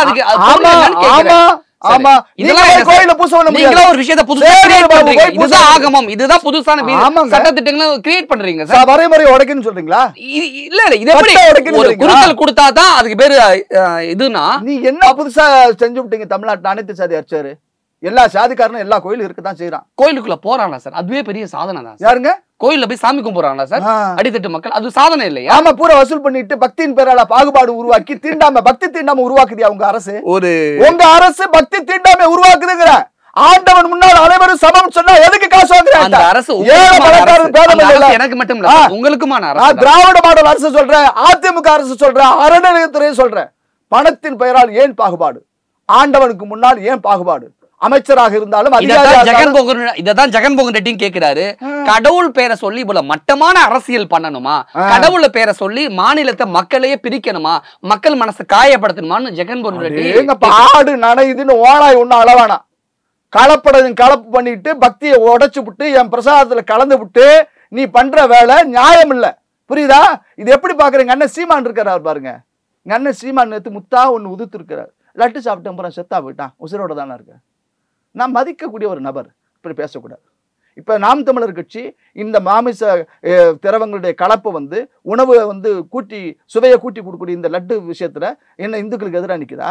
அதுக்கு ஆமா இதெல்லாம் கோயில்ல பூசை பண்ண முடியாது. நீங்க ஒரு விஷயத்தை புதுசா கிரியேட் பண்றீங்க. இதுதான் ஆகமம், இதுதான் புதுசான சட்ட திட்டங்களை கிரியேட் பண்றீங்க சார். வரைமுறை உடைக்கணும்னு சொல்றீங்களா? இல்ல இல்ல இது எப்படி ஒரு குறுக்கல் கொடுத்தாதான் அதுக்கு பேரு இதுனா? நீ என்ன புதுசா செஞ்சு விட்டீங்க தமிழ்நாட்டுல? அனைத்து சாதி அர்ச்சகர் எல்லா சாதிக்காரனும் எல்லா கோயிலும் இருக்கதான் செய்யறான். கோயிலுக்குள்ள போறாங்களா சார்? அதுவே பெரிய சாதனை தான். யாருங்க கோயில்ல போய் சாமி கும்பிடுறாங்களா சார் அடித்தட்டு மக்கள்? அது சாதனை இல்லையா? ஆமா, பூரா வசூல் பண்ணிட்டு பக்தியின் பேரால பாகுபாடு உருவாக்கி தீண்டாம பக்தி தீண்டாம உருவாக்குதியா உங்க அரசு? ஒரு உங்க அரசு பக்தி தீண்டாம உருவாக்குதுங்கிற ஆண்டவன் முன்னால் அனைவரும் சமம் சொன்னா எதுக்கு காசு வாங்குறாங்க? அந்த அரசு எனக்கு மட்டும் இல்ல உங்களுக்குமான அரசு. திராவிட மாடல் அரசு சொல்றேன், அதிமுக அரசு சொல்றேன், அறநிலையத்துறை சொல்றேன். பணத்தின் பெயரால் ஏன் பாகுபாடு? ஆண்டவனுக்கு முன்னால் ஏன் பாகுபாடு? அமைச்சராக இருந்தாலும் ஜெகன்மோகன் இததான் ஜெகன்மோகன் ரெட்டியும் கேட்கிறாரு. கடவுள் பேரை சொல்லி இவ்வளவு மட்டமான அரசியல் பண்ணணுமா? கடவுள பேரை சொல்லி மாநிலத்தை மக்களையே பிரிக்கணுமா? மக்கள் மனசை காயப்படுத்தணுமான்னு ஜெகன்மோகன் ரெட்டி பாடு நனையுதுன்னு ஓனாய் ஒண்ணு அளவானா கலப்படம் கலப்பு பண்ணிட்டு பக்தியை உடைச்சு விட்டு என் பிரசாதத்துல கலந்து விட்டு நீ பண்ற வேலை நியாயம் இல்ல. புரியுதா? இது எப்படி பாக்குறீங்க? அண்ணன் சீமான் இருக்கிறார் பாருங்க. எங்க அண்ணன் சீமான் நேத்து முத்தா ஒண்ணு உதுத்து இருக்கிறார். லட்டு சாப்பிட்டு அப்புறம் செத்தா போயிட்டான், உசிரோட தானே இருக்க. நான் மதிக்கக்கூடிய ஒரு நபர், இப்படி பேசக்கூடாது. இப்ப நாம் தமிழர் கட்சி இந்த மாமிச திரவங்களுடைய கலப்பை வந்து உணவு வந்து கூட்டி சுவையை கூட்டி கொடுக்கக்கூடிய இந்த லட்டு விஷயத்துல என்ன இந்துக்களுக்கு எதிராக நிக்குதா?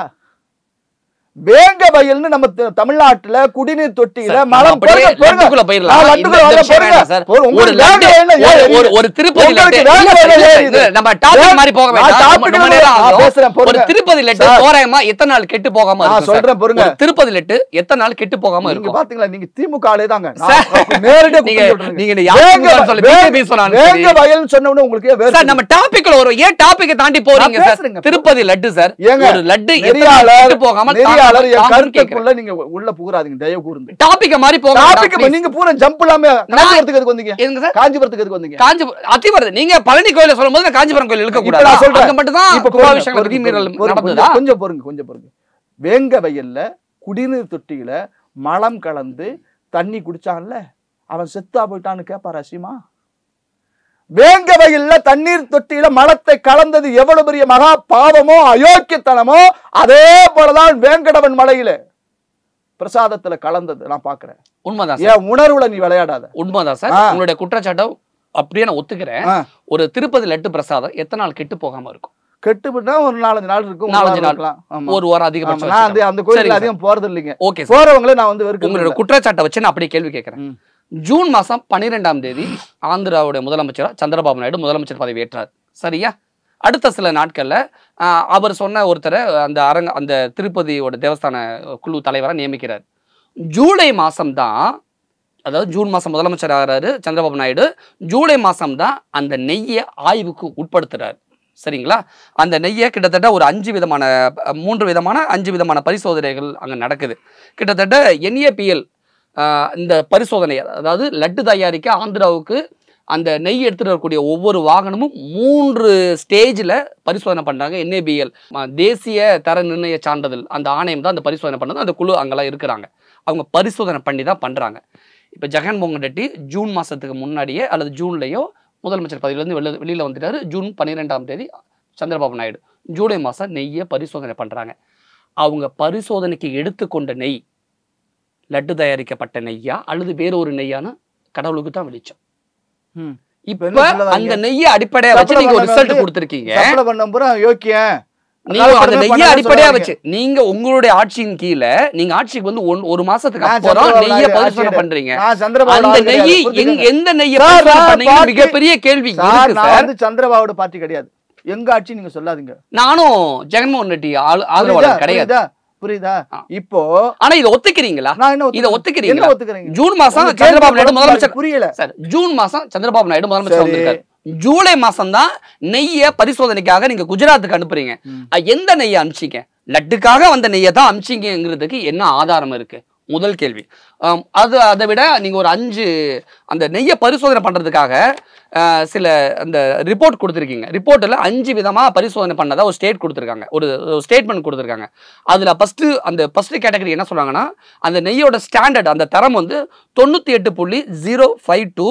வேங்க வயல்னு நம்ம தமிழ்நாட்டுல குடிநீர் தொட்டியில மலம் ஒரு திருப்பதி நம்ம டாபிக் மாதிரி போக வேண்டாம். ஒரு திருப்பதி லட்டு தோராயமா எத்தனை நாள் கெட்டு போகாம சொல்றேன் பாருங்க. திருப்பதி லட்டு எத்தனை நாள் கெட்டு போகாம இருக்கு பாத்தீங்களா? நீங்க திமுக ஆளே தாங்க. வேங்க வயல் சொன்ன உடனே உங்களுக்கு நம்ம டாபிக்ல ஒரு ஏன் டாபிக்கை தாண்டி போறீங்க சார்? திருப்பதி லட்டு சார், ஒரு லட்டு எத்தனை போகாம கருத்துக்குள்ள நீங்க உள்ள புகுறாதீங்க, தயவு கூர்ந்து டாபிக் மாதிரி போங்க. டாபிக் நீங்க பூரா ஜம்ப் இல்லாம காஞ்சிபுரத்துக்கு எதுக்கு வந்தீங்க? எங்க சார் காஞ்சிபுரத்துக்கு எதுக்கு வந்தீங்க? காஞ்சிபுரம் அத்திவரது நீங்க பழனி கோயில சொல்லும்போது நான் காஞ்சிபுரம் கோயில் இழுக்க கூடாது. அங்க மட்டும் தான் இப்ப கும்பாபிஷேகம் விதிமீறல் நடந்ததா? கொஞ்சம் பொறுங்க, கொஞ்சம் பொறுங்க. வேங்க வயல்ல குடிநீர் தொட்டியில மலம் கலந்து தண்ணி குடிச்சான்ல அவன் செத்தா போயிட்டான்னு கேட்பாரு அசிமா? வேங்க வயல்ல தண்ணீர் தொட்டியில மலத்தை கலந்தது எவ்வளவு பெரிய மகா பாவமோ அயோக்கியத்தனமோ, அதே போலதான் வேங்கடவன் மலையில பிரசாதத்துல கலந்தது நான் பாக்குறேன். உண்மைதான். என் உணர்வுல நீ விளையாடாத. உண்மைதான் சார். உங்களுடைய குற்றச்சாட்டை அப்படியே நான் ஒத்துக்கிறேன். ஒரு திருப்பதி லட்டு பிரசாதம் எத்தனை நாள் கெட்டு போகாம இருக்கும்? கெட்டு போட்டா ஒரு நாலஞ்சு நாள் இருக்கும், நாலஞ்சு நாள், ஒரு வாரம் அதிகபட்சம். நான் அந்த கோயிலுக்கு அதிகம் போறது இல்லைங்க. ஓகே, போறவங்களே நான் வந்து வெறுக்கிறேன். உங்களோட குற்றச்சாட்டை வச்சு நான் அப்படியே கேள்வி கேட்கிறேன். ஜூன் மாசம் பன்னிரெண்டாம் தேதி ஆந்திராவுடைய முதலமைச்சரா சந்திரபாபு நாயுடு முதலமைச்சர் பதவி ஏற்றார், சரியா? அடுத்த சில நாட்கள்ல அவர் சொன்ன ஒருத்தரை அந்த அரங்க அந்த திருப்பதியோட தேவஸ்தான குழு தலைவராக நியமிக்கிறார். ஜூலை மாசம் தான், அதாவது ஜூன் மாசம் முதலமைச்சர் ஆகிறாரு சந்திரபாபு நாயுடு. ஜூலை மாசம் தான் அந்த நெய்யை ஆய்வுக்கு உட்படுத்துறாரு, சரிங்களா? அந்த நெய்யை கிட்டத்தட்ட ஒரு அஞ்சு விதமான மூன்று விதமான அஞ்சு விதமான பரிசோதனைகள் அங்கே நடக்குது. கிட்டத்தட்ட என்ஏபிஎல் இந்த பரிசோதனை, அதாவது லட்டு தயாரிக்க ஆந்திராவுக்கு அந்த நெய் எடுத்துட்டு வரக்கூடிய ஒவ்வொரு வாகனமும் மூன்று ஸ்டேஜில் பரிசோதனை பண்ணுறாங்க. என்ஏபிஎல் தேசிய தர நிர்ணய சான்றிதழ் அந்த ஆணையம் தான் அந்த பரிசோதனை பண்ணுறது. அந்த குழு அங்கெல்லாம் இருக்கிறாங்க, அவங்க பரிசோதனை பண்ணி தான் பண்ணுறாங்க. இப்போ ஜெகன்மோகன் ரெட்டி ஜூன் மாதத்துக்கு முன்னாடியே அல்லது ஜூன்லேயோ முதலமைச்சர் பதவியிலேருந்து வெளில வெளியில் வந்துட்டாரு. ஜூன் பன்னிரெண்டாம் தேதி சந்திரபாபு நாயுடு ஜூலை மாதம் நெய்யை பரிசோதனை பண்ணுறாங்க. அவங்க பரிசோதனைக்கு எடுத்துக்கொண்ட நெய் லட்டு தயாரிக்கப்பட்ட நெய்யா அல்லது வேற ஒரு நெய்யான்னு கடவுளுக்கு தான் வெளிச்சம். இப்ப அந்த நெய்யை அடிப்படையா வச்சு நீங்க ஒரு ரிசல்ட் கொடுத்திருக்கீங்க. நீங்க அந்த நெய்யை அடிப்படையா வச்சு நீங்க உங்களுடைய ஆட்சியின் கீழே நீங்க ஆட்சிக்கு வந்து ஒரு மாசத்துக்கு அப்புறம் நெய்யை பரிசோதனை பண்றீங்க. அந்த நெய் எந்த நெய்யை பண்ணீங்க? மிகப்பெரிய கேள்வி. சந்திரபாபு பார்ட்டி கிடையாது, எங்க ஆட்சி நீங்க சொல்லாதீங்க. நானும் ஜெகன்மோகன் ரெட்டி ஆதரவாளர் கிடையாது, புரியுதா? இப்போ ஆனா இத ஒத்துக்கிறீங்களா? இத ஒத்துக்கிறீங்களா? ஒத்துக்கிறீங்க. ஜூன் மாசம் சந்திரபாபு நாயுடு முதலமைச்சர் புரியல சார். ஜூன் மாசம் சந்திரபாபு நாயுடு முதலமைச்சர் வந்திருக்காரு. ஜூலை மாசம் தான் நெய்யை பரிசோதனைக்காக நீங்க குஜராத்துக்கு அனுப்புறீங்க. எந்த நெய்யை அனுப்பிச்சீங்க? லட்டுக்காக வந்த நெய்யை தான் அனுப்பிச்சீங்கிறதுக்கு என்ன ஆதாரம் இருக்கு? முதல் கேள்வி. அது அதை விட நீங்க ஒரு அஞ்சு அந்த நெய்யை பரிசோதனை பண்றதுக்காக சில அந்த ரிப்போர்ட் கொடுத்துருக்கீங்க. ரிப்போர்ட்டில் அஞ்சு விதமா பரிசோதனை பண்ணதா ஒரு ஸ்டேட் கொடுத்துருக்காங்க, ஒரு ஸ்டேட்மெண்ட் கொடுத்துருக்காங்க. அதுல ஃபர்ஸ்ட் அந்த ஃபர்ஸ்ட் கேட்டகரி என்ன சொல்றாங்கன்னா, அந்த நெய்யோட ஸ்டாண்டர்ட் அந்த தரம் வந்து தொண்ணூத்தி எட்டு புள்ளி ஜீரோ ஃபைவ் டூ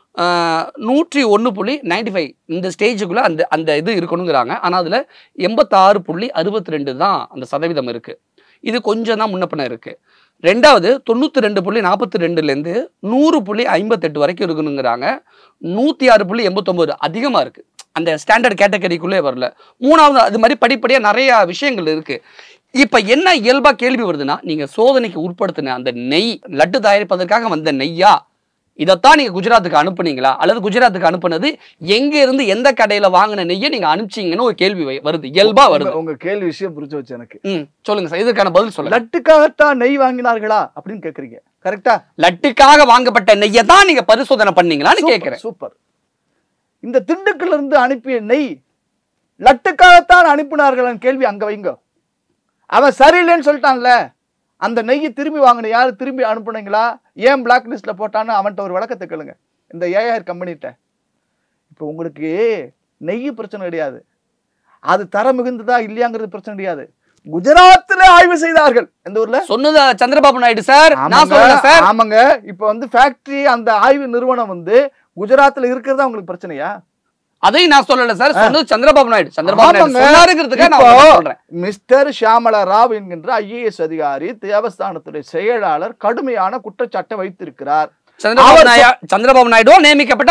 நூற்றி ஒன்று புள்ளி நைன்டி ஃபைவ் இந்த ஸ்டேஜுக்குள்ள அந்த அந்த இது இருக்கணுங்கிறாங்க. ஆனால் அதுல எண்பத்தாறு புள்ளி அறுபத்தி ரெண்டு தான் அந்த சதவீதம் இருக்கு. இது கொஞ்சம் தான் முன்ன பின்ன இருக்கு. ரெண்டாவது தொண்ணூத்தி ரெண்டு புள்ளி நாற்பத்தி ரெண்டுல இருந்து நூறு புள்ளி ஐம்பத்தி எட்டு வரைக்கும் இருக்கணுங்கிறாங்க. நூத்தி ஆறு புள்ளி எண்பத்தி ஒன்பது அதிகமா இருக்கு, அந்த ஸ்டாண்டர்ட் கேட்டகரிக்குள்ளே வரல. மூணாவது அது மாதிரி படிப்படியா நிறைய விஷயங்கள் இருக்கு. இப்ப என்ன இயல்பா கேள்வி வருதுன்னா, நீங்க சோதனைக்கு உட்படுத்தின அந்த நெய் லட்டு தயாரிப்பதற்காக வந்த நெய்யா, இதைத்தான் நீங்க குஜராத்துக்கு அனுப்புனீங்களா அல்லது குஜராத்துக்கு அனுப்புனது எங்க இருந்து எந்த கடையில வாங்கின நெய்யை நீங்க அனுப்பிச்சீங்கன்னு ஒரு கேள்வி வருது, இயல்பா வருது. உங்க கேள்வி விஷயம் புரிஞ்சு வச்சு எனக்கு சொல்லுங்க சார், இதுக்கான பதில் சொல்லுங்க. லட்டுக்காகத்தான் நெய் வாங்கினார்களா அப்படின்னு கேக்குறீங்க, கரெக்டா? லட்டுக்காக வாங்கப்பட்ட நெய்யை தான் நீங்க பரிசோதனை பண்ணீங்களான்னு கேட்கிறேன். சூப்பர். இந்த திண்டுக்கல்ல இருந்து அனுப்பிய நெய் லட்டுக்காகத்தான் அனுப்பினார்கள் கேள்வி அங்க வைங்க. அவன் சரியில்லைன்னு சொல்லிட்டான்ல, அந்த நெய்யை திரும்பி வாங்கின யாரு திரும்பி அனுப்புனீங்களா, ஏன் பிளாக் லிஸ்ட்ல போட்டான்னு அவன்கிட்ட ஒரு விளக்கத்தை கேளுங்க, இந்த ஏஆர் கம்பெனிட்ட. இப்போ உங்களுக்கு நெய் பிரச்சனை கிடையாது, அது தர மிகுந்ததா இல்லையாங்கிறது பிரச்சனை கிடையாது. குஜராத்ல ஆய்வு செய்தார்கள். இந்த ஊர்ல சொன்னது சந்திரபாபு நாயுடு சார். நான் சொல்றேன் சார். ஆமாங்க. இப்போ வந்து ஃபேக்டரி அந்த ஆய்வு நிறுவனம் வந்து குஜராத்ல இருக்கிறதா உங்களுக்கு பிரச்சனையா? அதையும் நான் சொல்லல சார், சொன்னது சந்திரபாபு நாயுடு. சந்திரபாபு நாயுடு சொன்னாருங்கிறதுக்காக நான் சொல்றேன். மிஸ்டர் ஷியாமலா ராவ் என்கின்ற ஐஏஎஸ் அதிகாரி தேவஸ்தானத்துடைய செயலாளர் கடுமையான குற்றச்சாட்டை வைத்திருக்கிறார். சந்திரபாபு நாயுடு நியமிக்கப்பட்ட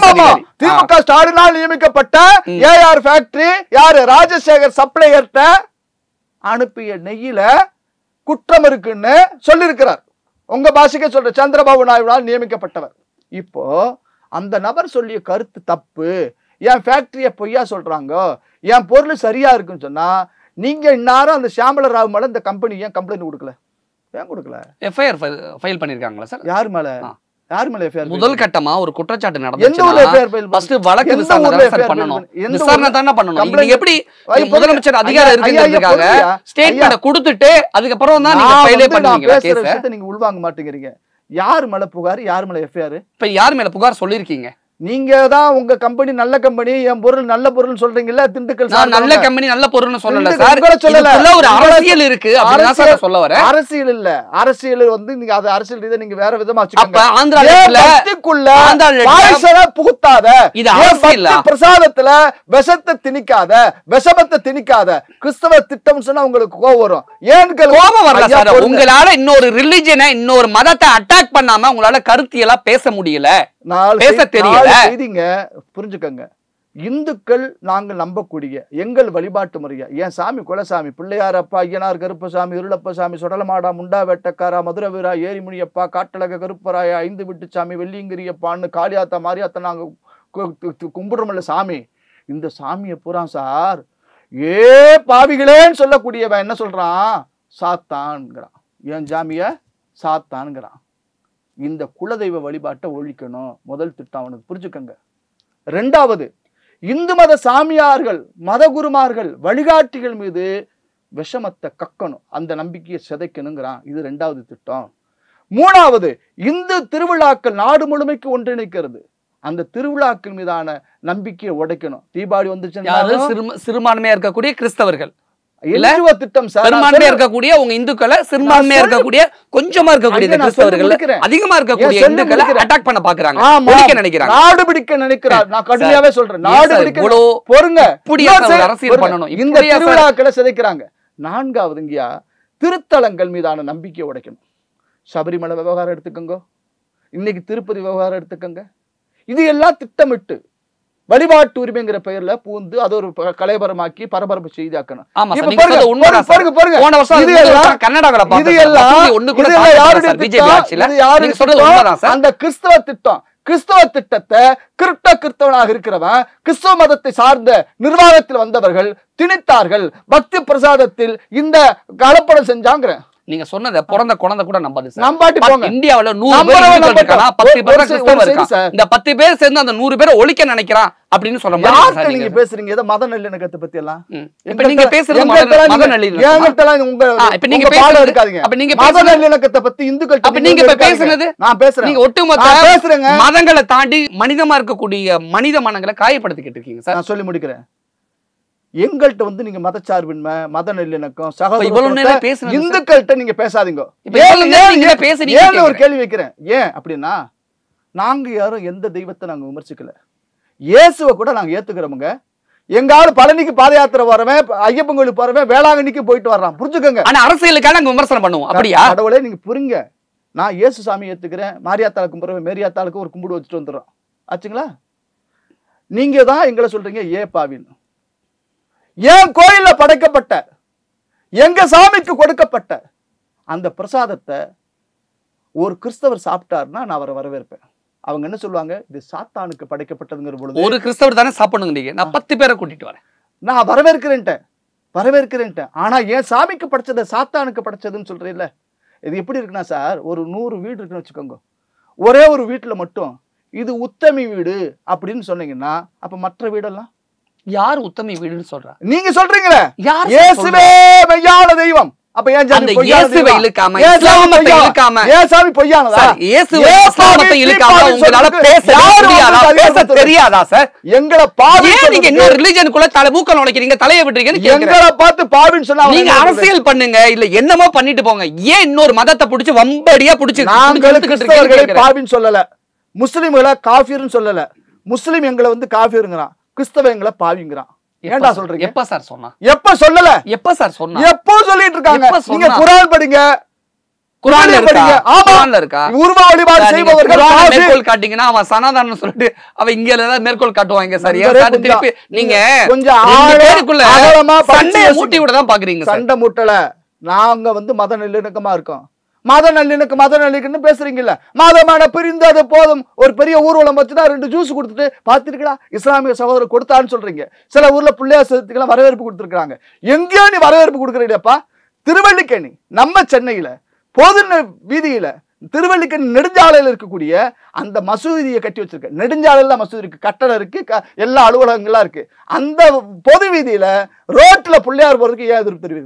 திமுக ஸ்டாலினால் நியமிக்கப்பட்ட ஏஆர் ஃபேக்டரி யாரு ராஜசேகர் சப்ளையர்ட்ட அனுப்பிய நெய்யில குற்றம் இருக்குன்னு சொல்லியிருக்கிறார். உங்க பாஷைக்கே சொல்ற, சந்திரபாபு நாயுடால் நியமிக்கப்பட்டவர். இப்போ அந்த நபர் சொல்லிய கருத்து தப்பு, என் ஃபேக்டரிய பொய்யா சொல்றாங்க, என் பொருள் சரியா இருக்குன்னு சொன்னா நீங்க இந்நேரம் அந்த ஷியாமலா ராவ் மேல இந்த கம்பெனி ஏன் கம்ப்ளைண்ட் கொடுக்கல? ஏன் கொடுக்கல? எஃப்ஐஆர் ஃபைல் பண்ணிருக்காங்களா சார்? யார் மேல? யார் மேல எஃப்ஐஆர்? முதல் கட்டமா ஒரு குற்றச்சாட்டு நடந்துச்சுன்னா ஃபர்ஸ்ட் வழக்கு விசாரணை பண்ணனும். விசாரணை தான பண்ணனும். நீங்க எப்படி முதலமைச்சர் அதிகாரம் இருக்குங்கிறதுக்காக ஸ்டேட்மென்ட் கொடுத்துட்டு அதுக்கு அப்புறம் தான் நீங்க ஃபைலே பண்ணுவீங்க கேஸ்? நீங்க உள்வாங்க மாட்டேங்கிறீங்க. யார் மேல புகார், யார் மேல எஃப்ஐஆர்? இப்ப யார் மேல புகார் சொல்லிருக்கீங்க? நீங்க தான் உங்க கம்பெனி நல்ல கம்பெனி, என் பொருள் நல்ல பொருள் சொல்றீங்கல்ல, திண்டுக்கல் நான் நல்ல கம்பெனி நல்ல பொருள்னு சொல்லல திண்டுக்கல் சார். உங்களை சொல்லல. இதுக்குள்ள ஒரு அரசியல் இருக்கு அப்படினா சார் நான் சொல்ல வரேன். அரசியல் இல்ல, அரசியல் வந்து நீங்க அது அரசியல் ரீதியா நீங்க வேற விதமா அப்ப வச்சுக்கோங்க. ஆந்திரால பக்திக்குள்ள பாயசத்தை புகுத்தாத, இது அரசியல் பிரசாதத்துல விஷத்தை திணிக்காத, விஷமத்தை திணிக்காத. கிறிஸ்தவ திட்டம் சொன்னா உங்களுக்கு கோபம் வரும். ஏன் கோபம் வரல சார்? உங்களால இன்னொரு ரிலிஜனை இன்னொரு மதத்தை அட்டாக் பண்ணாம உங்களால கருத்தியலா பேச முடியல, பேச தெரியல. செய்திங்க புரிஞ்சுக்கங்க. இந்துக்கள் நாங்கள் நம்பக்கூடிய எங்கள் வழிபாட்டு முறையா, என் சாமி குலசாமி, பிள்ளையாரப்பா, ஐயனார் கருப்பசாமி, இருளப்பசாமி, சொடலமாடா, முண்டா வெட்டக்காரா, மதுர வீரா, ஏரிமுனியப்பா, காட்டழக கருப்பராயா, ஐந்து விட்டு சாமி, வெள்ளியங்கிரியப்பான்னு காளியாத்தா மாரியாத்தா நாங்க கும்பிடுறோம்ல சாமி. இந்த சாமியை பூரா சார் ஏ பாவிகளேன்னு சொல்லக்கூடியவன் என்ன சொல்றான்? சாத்தான்ங்கிறான். என் சாமிய சாத்தான்ங்கிறான். இந்த குலதெய்வ வழிபாட்டை ஒழிக்கணும் முதல் திட்டம் அவனுக்கு, புரிஞ்சுக்கங்க. ரெண்டாவது, இந்து மத சாமியார்கள், மத குருமார்கள், வழிகாட்டிகள் மீது விஷமத்தை கக்கணும், அந்த நம்பிக்கையை சிதைக்கணுங்கிறான். இது ரெண்டாவது திட்டம். மூணாவது, இந்து திருவிழாக்கள் நாடு முழுமைக்கு ஒன்றிணைக்கிறது, அந்த திருவிழாக்கள் மீதான நம்பிக்கையை உடைக்கணும். தீபாவளி வந்துச்சு, சிறுபான்மையா இருக்கக்கூடிய கிறிஸ்தவர்கள் திட்டம் சார், பெரும்பான்மையா இருக்கக்கூடிய உங்க இந்துக்களை, சிறுபான்மையா இருக்கக்கூடிய கொஞ்சமா இருக்கக்கூடிய கிறிஸ்தவர்கள், அதிகமா இருக்கக்கூடிய இந்துக்களை அட்டாக் பண்ண பாக்குறாங்க, ஒழிக்க நினைக்கிறாங்க, நாடு பிடிக்க நினைக்கிறார். நான் கடுமையாவே சொல்றேன், நாடு பிடிக்க பொறுங்க, அரசியல் பண்ணணும், இந்த திருவிழாக்களை சிதைக்கிறாங்க. நான்காவதுங்கயா, திருத்தலங்கள் மீதான நம்பிக்கையை உடைக்கணும். சபரிமலை விவகாரம் எடுத்துக்கோங்க, இன்னைக்கு திருப்பதி விவகாரம் எடுத்துக்கோங்க. இது எல்லாம் திட்டமிட்டு வழிபாட்டு உரிமைங்கிற பெயர்ல பூந்து அது ஒரு கலைபரமாக்கி பரபரப்பு செய்தியாக்கணும். அந்த கிறிஸ்தவ திட்டம், கிறிஸ்தவ திட்டத்தை கிறிஸ்தவ கிறிஸ்தவனாக இருக்கிறவன், கிறிஸ்தவ மதத்தை சார்ந்த நிர்வாகத்தில் வந்தவர்கள் திணித்தார்கள். பக்தி பிரசாதத்தில் இந்த கலப்படம் செஞ்சாங்கிற நீங்க சொன்னத பிறந்த குழந்தை கூட நம்பாது சார். நம்பாட்டி போங்க. இந்தியாவுல நூறு பேர் இருக்கானா, பத்து பேர் கிறிஸ்தவம் இருக்கான். இந்த பத்து பேர் சேர்ந்து அந்த நூறு பேரை ஒழிக்க நினைக்கிறான் அப்படின்னு சொல்ற மாதிரி யார்கிட்ட நீங்க பேசுறீங்க? ஏதோ மத நல்லிணக்கத்தை பத்தி எல்லாம் இப்ப நீங்க பேசுறது மத நல்லிணக்கம். உங்க இப்ப நீங்க பாடம் இருக்காதீங்க. அப்ப நீங்க மத நல்லிணக்கத்தை பத்தி இந்துக்கள் அப்ப நீங்க இப்ப பேசுனது நான் பேசுறேன். நீங்க ஒட்டுமொத்த பேசுறீங்க மதங்களை தாண்டி மனிதமா இருக்கக்கூடிய மனித மனங்களை காயப்படுத்திக்கிட்டு இருக்கீங்க சார். நான் சொல்லி முடிக்கிறேன். எங்கள்கிட்ட வந்து நீங்க மதச்சார்பின்மை, மத நல்லிணக்கம், சகோதர இந்துக்கள்கிட்ட நீங்க பேசாதீங்க. ஒரு கேள்வி வைக்கிறேன், ஏன் அப்படின்னா நாங்க யாரும் எந்த தெய்வத்தை நாங்க விமர்சிக்கல, இயேசுவை கூட நாங்க ஏத்துக்கிறோமுங்க. எங்காவது பழனிக்கு பாத யாத்திரை வரவன், ஐயப்பன் கோயிலுக்கு போறவன், வேளாங்கண்ணிக்கு போயிட்டு வர்றான், புரிஞ்சுக்கோங்க. ஆனா அரசியலுக்காக நாங்க விமர்சனம் பண்ணுவோம். அப்படியா? கடவுளே நீங்க புரியுங்க. நான் இயேசு சாமி ஏத்துக்கிறேன், மாரியாத்தாளு கும்பிடுறேன், மேரியாத்தாளுக்கு ஒரு கும்பிடு வச்சுட்டு வந்துடுறோம் ஆச்சுங்களா? நீங்க தான் எங்களை சொல்றீங்க ஏ பாவின்னு. என் கோயில்ல படைக்கப்பட்ட, எங்க சாமிக்கு கொடுக்கப்பட்ட அந்த பிரசாதத்தை ஒரு கிறிஸ்தவர் சாப்பிட்டாருன்னா நான் அவரை வரவேற்பேன். அவங்க என்ன சொல்லுவாங்க? இது சாத்தானுக்கு படைக்கப்பட்டதுங்கிற பொழுது ஒரு கிறிஸ்தவர் தானே சாப்பிடணுங்க. நான் பத்து பேரை கூட்டிட்டு வரேன், நான் வரவேற்கிறேன்ட்டேன் வரவேற்கிறேன்ட்டேன் ஆனா என் சாமிக்கு படைச்சதை சாத்தானுக்கு படைச்சதுன்னு சொல்றீல்ல, இது எப்படி இருக்குன்னா சார், ஒரு நூறு வீடு இருக்குன்னு வச்சுக்கோங்க, ஒரே ஒரு வீட்டுல மட்டும் இது உத்தமி வீடு அப்படின்னு சொன்னீங்கன்னா அப்ப மற்ற வீடெல்லாம் யார் உத்தமி வீடுன்னு சொல்றா? நீங்க சொல்றீங்களே இயேசுவே மெய்யான தெய்வம். அப்ப ஏன் சாமி இயேசுவை இழுக்காம, இஸ்லாமத்தை இழுக்காம, ஏன் சாமி பொய்யானதா? இயேசுவை இஸ்லாமத்தை இழுக்காம உங்களால பேச முடியாதா? பேச தெரியாதா சார்? எங்களை பாவி நீங்க என்ன ரிலிஜனுக்குள்ள தலை மூக்க நுழைக்கிறீங்க, தலையை விட்டுறீங்கன்னு கேக்குறேன். எங்களை பார்த்து பாவின்னு சொன்னா நீங்க அரசியல் பண்ணுங்க, இல்ல என்னமோ பண்ணிட்டு போங்க. ஏன் இன்னொரு மதத்தை பிடிச்சு வம்படியா பிடிச்சு கிறிஸ்தவர்களை பாவின்னு சொல்லல, முஸ்லிம்களை காஃபிர்னு சொல்லல. முஸ்லிம் எங்களை வந்து காஃபிர்ங்கறான், கிறிஸ்தவ எங்களை பாவிங்கறான். ஏன்டா சொல்றீங்க? எப்ப சார் சொன்னா? எப்ப சொல்லல? எப்ப சார் சொன்னா? எப்போ சொல்லிட்டு இருக்காங்க? நீங்க குர்ஆன் படிங்க, குர்ஆன்ல இருக்கா? ஆமா குர்ஆன்ல இருக்கா? உருவ வழிபாடு செய்பவர்கள் மேற்கோள் காட்டிங்கன்னா அவன் சனாதனன்னு சொல்லிட்டு அவ இங்க ஏதாவது மேற்கோள் காட்டுவாங்க சார். ஏன் திருப்பி நீங்க கொஞ்சம் ஆழமா ஆழமா சண்டை மூட்டி விட தான் பாக்குறீங்க. சண்டை மூட்டல, நாங்க வந்து மத நல்லிணக்கமா இருக்கோம். மத நல்லிணக்கம் மத நல்லிணக்கம்னு பேசுறீங்கல்ல, மதமான பிரிந்து அது போதும். ஒரு பெரிய ஊர்வலம் வச்சுன்னா ரெண்டு ஜூஸ் கொடுத்துட்டு பாத்துருக்கா இஸ்லாமிய சகோதரர் கொடுத்தான்னு சொல்றீங்க. சில ஊர்ல பிள்ளையார் சதுர்த்திக்கெல்லாம் வரவேற்பு கொடுத்துருக்காங்க. எங்கேயோ நீ வரவேற்பு கொடுக்குறீங்கப்பா. திருவல்லிக்கேணி நம்ம சென்னையில பொது வீதியில திருவல்லிக்கேணி நெடுஞ்சாலையில் இருக்கக்கூடிய அந்த மசூதியை கட்டி வச்சிருக்க. நெடுஞ்சாலையில மசூதி இருக்கு, கட்டடம் இருக்கு, எல்லா அலுவலகங்களா இருக்கு. அந்த பொது வீதியில ரோட்ல பிள்ளையார் போறதுக்கு ஏன் எதிர்ப்பு தெரிவிக்கிற?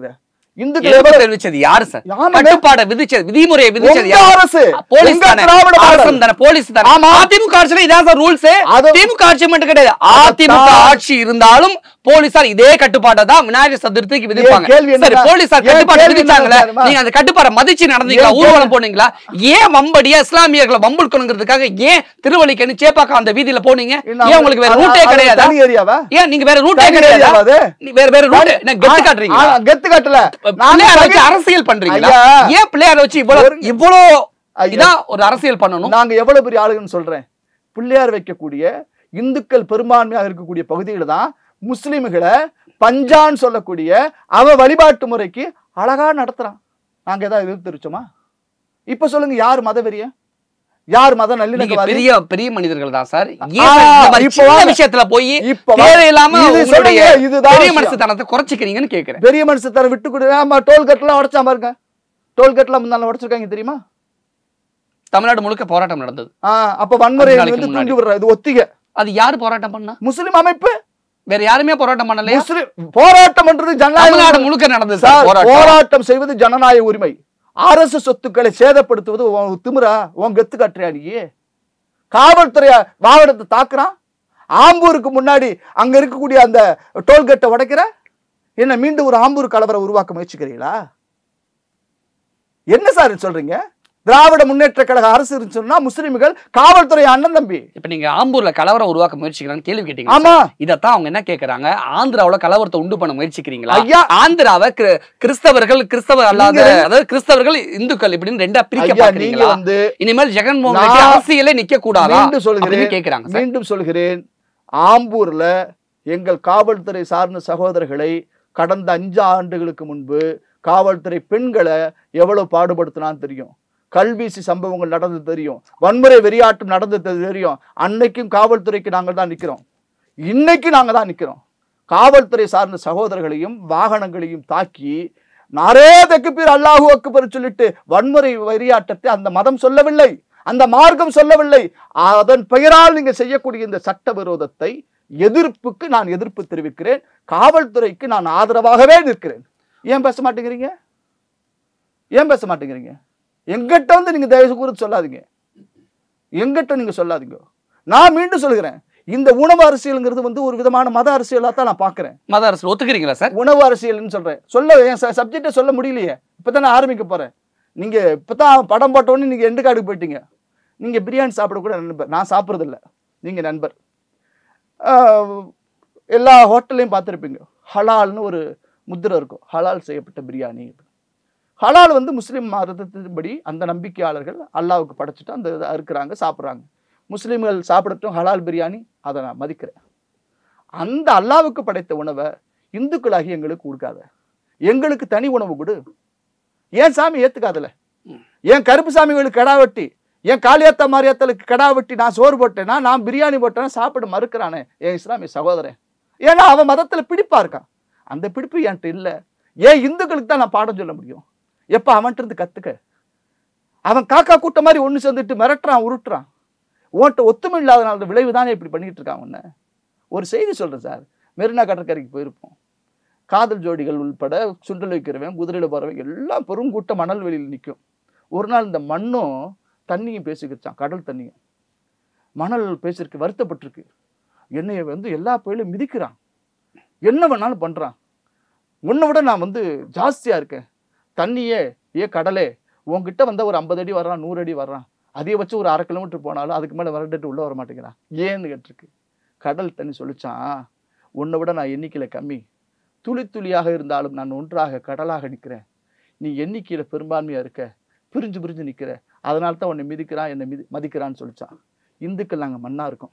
இந்துக்கள் தெரிவிச்சது யாரு சார்? கட்டுப்பாடை விதிச்சது, விதிமுறையை விதிச்சது அரசு, போலீஸ் தானே, அரசு தானே, போலீஸ் தானே. அதிமுக ஆட்சியில இதான் சார் ரூல்ஸ். திமுக ஆட்சி மட்டும் கிடையாது, அதிமுக ஆட்சி இருந்தாலும் போலீசார் இதே கட்டுப்பாட்டை தான் விநாயகர் சதுர்த்திக்கு விதிப்பாங்க. சரி, போலீசார் கட்டுப்பாட்டை விதிச்சாங்களே, நீங்க அந்த கட்டுப்பாட்டை மதிச்சு நடந்தீங்களா? ஊர்வலம் போனீங்களா? ஏன் வம்படியா இஸ்லாமியர்களை வம்புக்கணுங்கிறதுக்காக ஏன் திருவள்ளிக்கேணி சேப்பாக்கம் அந்த வீதியில போனீங்க? ஏன் உங்களுக்கு வேற ரூட்டே கிடையாது? ஏன் நீங்க வேற ரூட்டே கிடையாது? வேற வேற ரூட் கெத்து காட்டுறீங்க? கெத்து காட்டல, அரசியல் பண்றீங்களா? ஏன் பிள்ளையார வச்சு இவ்வளவு இவ்வளவு இதான் ஒரு அரசியல் பண்ணணும்? நாங்க எவ்வளவு பெரிய ஆளுங்கன்னு சொல்றேன். பிள்ளையார் வைக்கக்கூடிய இந்துக்கள் பெரும்பான்மையாக இருக்கக்கூடிய பகுதியில தான் முஸ்லிம்களை பஞ்சான் சொல்லக்கூடிய அவ வழிபாட்டு முறைக்கு அழகா நடத்துறான். நாங்க ஏதாவது எதிர்த்து தெரிவிச்சோமா? இப்ப சொல்லுங்க, யார் மதவெறிய, யார் மத நல்லிணக்க பெரிய பெரிய மனிதர்கள் தான் சார். விஷயத்துல போய் தேவையில்லாம பெரிய மனுஷத்தனத்தை குறைச்சிக்கிறீங்கன்னு கேக்குறேன். பெரிய மனுஷத்தனம் விட்டு கொடுங்க. டோல்கேட் எல்லாம் உடைச்சா பாருங்க, டோல்கேட் எல்லாம் முன்னால உடைச்சிருக்காங்க தெரியுமா? தமிழ்நாடு முழுக்க போராட்டம் நடந்தது. அப்ப வன்முறை தூண்டி விடுற இது ஒத்திகை. அது யாரு போராட்டம் பண்ணா? முஸ்லிம் அமைப்பு. வேற யாருமே போராட்டம் பண்ணல. போராட்டம் பண்றது தமிழ்நாடு முழுக்க நடந்தது. போராட்டம் செய்வது ஜனநாயக உரிமை. அரசு சொத்துக்களை சேதப்படுத்துவது திமிரா? உன் கெத்து காட்டுறியா நீ? காவல்துறையா வாகனத்தை தாக்குறான். ஆம்பூருக்கு முன்னாடி அங்க இருக்கக்கூடிய அந்த டோல்கேட்டை உடைக்கிற என்ன மீண்டும் ஒரு ஆம்பூர் கலவரம் உருவாக்க முயற்சிக்கிறீங்களா? என்ன சார் சொல்றீங்க? திராவிட முன்னேற்ற கழக அரசு சொன்னா முஸ்லிம்கள் காவல்துறை அண்ணன் தம்பி. இப்ப நீங்க ஆம்பூர்ல கலவரம் உருவாக்க முயற்சிக்கிறாங்க கேள்வி கேட்டீங்க. ஆமா, இதத்தான் அவங்க என்ன கேக்குறாங்க, ஆந்திராவுல கலவரத்தை உண்டு பண்ண முயற்சிக்கிறீங்களா? ஆந்திராவை கிறிஸ்தவர்கள் கிறிஸ்தவ அல்லாத, அதாவது கிறிஸ்தவர்கள் இந்துக்கள் இப்படின்னு ரெண்டா பிரிக்க பாக்குறீங்களா? இனிமேல் ஜெகன்மோகன் ரெட்டி அரசியலே நிக்க கூடாதா சொல்லுகிறேன் கேக்குறாங்க. மீண்டும் சொல்கிறேன், ஆம்பூர்ல எங்கள் காவல்துறை சார்ந்த சகோதரர்களை கடந்த அஞ்சு ஆண்டுகளுக்கு முன்பு காவல்துறை பெண்களை எவ்வளவு பாடுபடுத்தினான்னு தெரியும். கல்வீசி சம்பவங்கள் நடந்து தெரியும். வன்முறை வெறியாட்டம் நடந்து தெரியும். அன்னைக்கும் காவல்துறைக்கு நாங்கள் தான் நிற்கிறோம். இன்னைக்கு நாங்கள் தான் நிற்கிறோம். காவல்துறை சார்ந்த சகோதரர்களையும் வாகனங்களையும் தாக்கி நாரே தக்குபீர் அல்லாஹு அக்பர் சொல்லிட்டு வன்முறை வெறியாட்டத்தை அந்த மதம் சொல்லவில்லை, அந்த மார்க்கம் சொல்லவில்லை. அதன் பெயரால் நீங்க செய்யக்கூடிய இந்த சட்டவிரோதத்தை எதிர்ப்புக்கு நான் எதிர்ப்பு தெரிவிக்கிறேன். காவல்துறைக்கு நான் ஆதரவாகவே நிற்கிறேன். ஏன் பேச மாட்டேங்கிறீங்க? ஏன் பேச மாட்டேங்கிறீங்க? எங்கிட்ட வந்து நீங்க தயவு குறித்து சொல்லாதீங்க. எங்கிட்ட நீங்க சொல்லாதீங்க. நான் மீண்டும் சொல்கிறேன், இந்த உணவு அரசியல்ங்கிறது வந்து ஒரு விதமான மத அரசியலா தான் நான் பாக்குறேன். மத அரசியல் ஒத்துக்கிறீங்களா சார்? உணவு அரசியல்னு சொல்றேன். சொல்ல என் சப்ஜெக்டை சொல்ல முடியலையே. இப்பதான் நான் ஆரம்பிக்க போறேன். நீங்க இப்பதான் படம் போட்டோன்னு நீங்க எண்டு காடுக்கு போயிட்டீங்க. நீங்க பிரியாணி சாப்பிட கூட நண்பர், நான் சாப்பிட்றது இல்லை, நீங்க நண்பர். எல்லா ஹோட்டல்லையும் பார்த்துருப்பீங்க, ஹலால்னு ஒரு முத்திரை இருக்கும், ஹலால் செய்யப்பட்ட பிரியாணி. ஹலால் வந்து முஸ்லீம் மதத்தின்படி அந்த நம்பிக்கையாளர்கள் அல்லாவுக்கு படைச்சிட்டு அந்த இதை அறுக்கிறாங்க, சாப்பிட்றாங்க. முஸ்லீம்கள் சாப்பிடட்டும் ஹலால் பிரியாணி, அதை நான் மதிக்கிறேன். அந்த அல்லாவுக்கு படைத்த உணவை இந்துக்களாகி எங்களுக்கு கொடுக்காத, எங்களுக்கு தனி உணவு கொடு. ஏன் சாமி ஏத்துக்காதல? ஏன் கருப்பு சாமிகளுக்கு கடா வெட்டி, ஏன் காளியாத்தா மாரியாத்தலுக்கு கடா வெட்டி நான் சோறு போட்டேன்னா, நான் பிரியாணி போட்டேன்னா சாப்பிட மறுக்கிறானே என் இஸ்லாமிய சகோதரன். ஏன்னா அவன் மதத்துல பிடிப்பா இருக்கான். அந்த பிடிப்பு என்கிட்ட இல்லை. ஏன் இந்துக்களுக்கு தான் நான் பாடம் சொல்ல முடியும்? எப்ப அவன்கிட்ட இருந்து கத்துக்க. அவன் காக்கா கூட்ட மாதிரி ஒண்ணு சேர்ந்துட்டு மிரட்டுறான், உருட்டுறான். ஓட்ட ஒத்துமை இல்லாதனால விளைவு தானே இப்படி பண்ணிட்டு இருக்கான். ஒன்னு ஒரு செய்தி சொல்றேன் சார். மெரினா கடற்கரைக்கு போயிருப்போம். காதல் ஜோடிகள் உள்பட சுண்டல் வைக்கிறவன், குதிரையில போறவன் எல்லாம் பெருங்கூட்ட மணல் வெளியில் நிற்கும். ஒரு நாள் இந்த மண்ணும் தண்ணியும் பேசிக்கிச்சான், கடல் தண்ணியும். மணல் பேசிருக்கு, வருத்தப்பட்டிருக்கு. என்னைய வந்து எல்லா பயிலும் மிதிக்கிறான், என்ன வேணாலும் பண்றான். உன்னை விட நான் வந்து ஜாஸ்தியா இருக்கேன். தண்ணியே ஏ கடலே, உன்கிட்ட வந்தா ஒரு ஐம்பது அடி வர்றான், நூறு அடி வர்றான், அதே வச்சு ஒரு அரை கிலோமீட்டர் போனாலும் அதுக்கு மேலே வரட்டு உள்ள வர மாட்டேங்கிறான். ஏன்னு கேட்டிருக்கு. கடல் தண்ணி சொல்லிச்சான், உன்னை விட நான் எண்ணிக்கையில கம்மி, துளி துளியாக இருந்தாலும் நான் ஒன்றாக கடலாக நிற்கிறேன். நீ எண்ணிக்கையில பெரும்பான்மையா இருக்க, பிரிஞ்சு பிரிஞ்சு நிற்கிற, அதனால தான் உன்னை மிதிக்கிறான், என்னை மிதி மதிக்கிறான்னு சொல்லிச்சான். இந்துக்கள் நாங்கள் மண்ணா இருக்கோம்,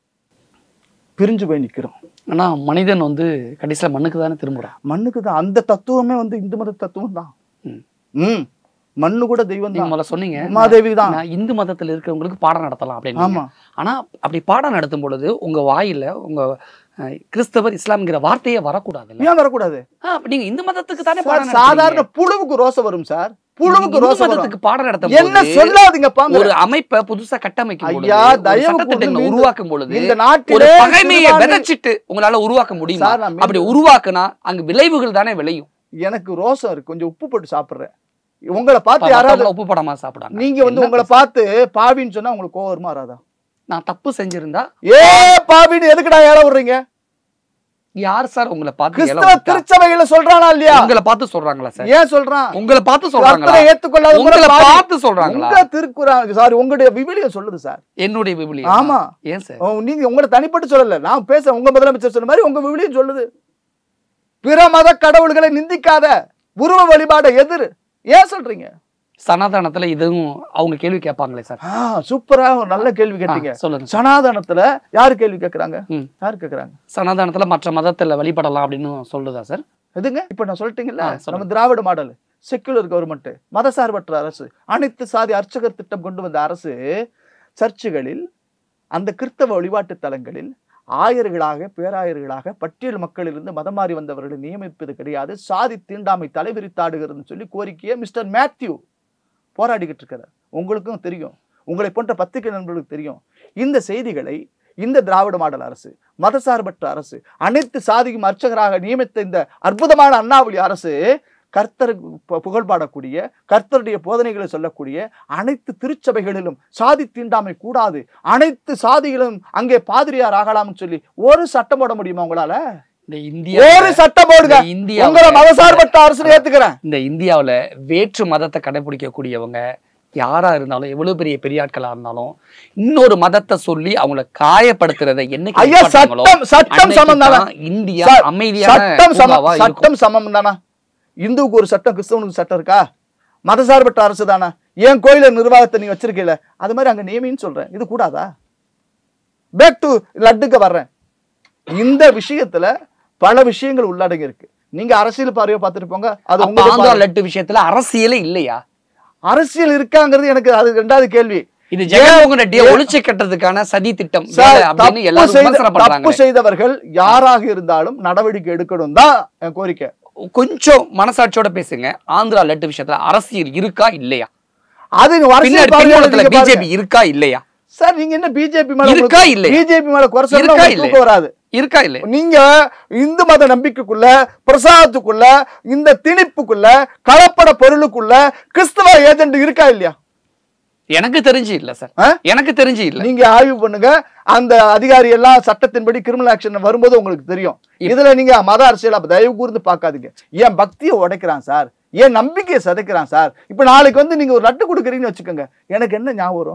பிரிஞ்சு போய் நிற்கிறோம். ஆனா மனிதன் வந்து கடைசியில் மண்ணுக்கு தானே திரும்புறான். மண்ணுக்கு தான். அந்த தத்துவமே வந்து இந்து மத தத்துவம் தான். ம் மண்ணு கூட தெய்வம் தான். முதல்ல சொன்னீங்க மாதேவி தான். இந்து மதத்தில் இருக்கிறவங்களுக்கு பாடம் நடத்தலாம் அப்படின்னு. ஆமா. ஆனா அப்படி பாடம் நடத்தும் பொழுது உங்க வாயில உங்க கிறிஸ்தவர் இஸ்லாம்ங்கிற வார்த்தையே வரக்கூடாது. ஏன் வரக்கூடாது? நீங்க இந்து மதத்துக்கு தானே பாடம். சாதாரண புழுவுக்கு ரோசை வரும் சார். புழுவுக்கு ரோசை மதத்துக்கு பாடம் நடத்தும் என்ன சொல்லாதீங்கப்பா. ஒரு அமைப்பை புதுசா கட்டமைக்கும் பொழுது, சட்டத்திட்டங்களை உருவாக்கும் பொழுது இந்த நாட்டில் பகைமையை விதைச்சிட்டு உங்களால உருவாக்க முடியும். அப்படி உருவாக்குனா அங்க விளைவுகள் தானே விளையும். எனக்கு ரோசம் இருக்கு, கொஞ்சம் உப்பு போட்டு சாப்பிடுறேன். உங்களை பார்த்து யாராவது உப்பு போடாம சாப்பிடாங்க. நீங்க வந்து உங்களை பார்த்து பாவின்னு சொன்னா உங்களுக்கு கோவம் வருமா வராதா? நான் தப்பு செஞ்சிருந்தா ஏ பாவின்னு எதுக்குடா ஏல விடுறீங்க? யார் சார் உங்களை பார்த்து கிறிஸ்தவ திருச்சபையில சொல்றானா இல்லையா? உங்களை பார்த்து சொல்றாங்களா சார்? ஏன் சொல்றான்? உங்களை பார்த்து சொல்றாங்களா? ஏத்துக்கொள்ளாத உங்களை பார்த்து சொல்றாங்களா? உங்க திருக்குறான் சாரி, உங்களுடைய விவிலியம் சொல்லுது சார். என்னுடைய விவிலியம்? ஆமா. ஏன் சார்? நீங்க உங்களை தனிப்பட்டு சொல்லல, நான் பேச உங்க முதலமைச்சர் சொன்ன மாதிரி உங்க விவிலியம் சொல்லுது. பிற மத கடவுள்களை நிந்திக்காத, உருவ வழிபாட எதிர். ஏன் சொல்றீங்க? சனாதனத்துல இதுவும் அவங்க கேள்வி கேட்பாங்களே சார். சூப்பரா நல்ல கேள்வி கேட்டீங்க. சொல்லுங்க. சனாதனத்துல யாரு கேள்வி கேட்கறாங்க? யாரு கேட்கறாங்க? சனாதனத்துல மற்ற மதத்துல வழிபடலாம் அப்படின்னு சொல்லுதா சார்? எதுங்க இப்ப நான் சொல்லிட்டீங்கல்ல, நம்ம திராவிட மாடல் செக்குலர் கவர்மெண்ட், மதசார்பற்ற அரசு, அனைத்து சாதி அர்ச்சகர் திட்டம் கொண்டு வந்த அரசு சர்ச்சுகளில் அந்த கிறிஸ்தவ வழிபாட்டு தலங்களில் ஆயர்களாக பேராயர்களாக பட்டியல் மக்களிலிருந்து மதம் மாறி வந்தவர்களை நியமிப்பது கிடையாது, சாதி தீண்டாமை தலைவிரித்தாடுகிறதுன்னு சொல்லி கோரிக்கையை மிஸ்டர் மேத்யூ போராடிக்கிட்டு இருக்கிறார். உங்களுக்கும் தெரியும், உங்களை போன்ற பத்திரிகை நண்பர்களுக்கு தெரியும். இந்த செய்திகளை இந்த திராவிட மாடல் அரசு, மதசார்பற்ற அரசு, அனைத்து சாதிக்கும் அர்ச்சகராக நியமித்த இந்த அற்புதமான அண்ணாவளி அரசு கர்த்தருக்கு புகழ்பாடக்கூடிய, கர்த்தருடைய போதனைகளை சொல்லக்கூடிய அனைத்து திருச்சபைகளிலும் சாதி தீண்டாமை கூடாது, அனைத்து சாதிகளும் அங்கே பாதிரியார் ஆகலாம்னு சொல்லி ஒரு சட்டம் போட முடியுமா உங்களால? ஒரு சட்டம் போடுங்க. உங்களை மதசார்பற்ற அரசு ஏத்துக்கிறேன். இந்த இந்தியாவுல வேற்று மதத்தை கடைபிடிக்கக்கூடியவங்க யாரா இருந்தாலும், எவ்வளவு பெரிய பெரியாட்களா இருந்தாலும், இன்னொரு மதத்தை சொல்லி அவங்களை காயப்படுத்துறதை என்னைக்கு சட்டம் சட்டம் சமம் தானா? இந்தியா அமைதியான சட்டம் சமம் தானா? இந்துவுக்கு ஒரு சட்டம், கிறிஸ்தவனுக்கு சட்டம் இருக்கா? மதசார்பற்ற அரசு தானா? ஏன் கோயில நிர்வாகத்தை நீ வச்சிருக்கீல, அது மாதிரி அங்க நியமின்னு சொல்றேன். இது கூடாதா? பேக் டு லட்டுக்கு வர்றேன். இந்த விஷயத்துல பல விஷயங்கள் உள்ளடங்கி இருக்கு. நீங்க அரசியல் பார்வையை பார்த்துட்டு போங்க. அது உங்க லட்டு விஷயத்துல அரசியலே இல்லையா? அரசியல் இருக்காங்கிறது எனக்கு அது ரெண்டாவது கேள்வி. இது ஜெகன்மோகன் ரெட்டியை ஒழிச்சு கட்டறதுக்கான சதி திட்டம் அப்படின்னு எல்லாரும் விமர்சனம் பண்றாங்க. தப்பு செய்தவர்கள் யாராக இருந்தாலும் நடவடிக்கை எடுக்கணும் தான் என் கோரிக்கை. கொஞ்சம் மனசாட்சியோட பேசுங்க. ஆந்திரா லட்டு விஷயத்துல அரசியல் இருக்கா இல்லையா? அது பிஜேபி இருக்கா இல்லையா? சார் நீங்க என்ன பிஜேபி மேல இருக்கா இல்ல? பிஜேபி மேல குறை சொன்னா தூக்க வராது. இருக்கா இல்ல? நீங்க இந்து மத நம்பிக்கைக்குள்ள, பிரசாதத்துக்குள்ள, இந்த திணிப்புக்குள்ள, கலப்பட பொருளுக்குள்ள கிறிஸ்தவ ஏஜென்ட் இருக்கா இல்லையா? எனக்கு தெரிஞ்சு இல்ல சார். எனக்கு தெரிஞ்சு இல்ல. நீங்க ஆய்வு பண்ணுங்க. அந்த அதிகாரி எல்லாம் சட்டத்தின்படி கிரிமினல் ஆக்ஷன் வரும்போது உங்களுக்கு தெரியும். இதுல நீங்க மத அரசியல் தயவு கூர்ந்து பாக்காதீங்க. ஏன் பக்தியை உடைக்கிறான் சார், ஏன் நம்பிக்கையை சதைக்கிறான் சார். இப்ப நாளைக்கு வந்து நீங்க ஒரு லட்டு கொடுக்குறீங்கன்னு வச்சுக்கோங்க, எனக்கு என்ன ஞாபகம் வரும்?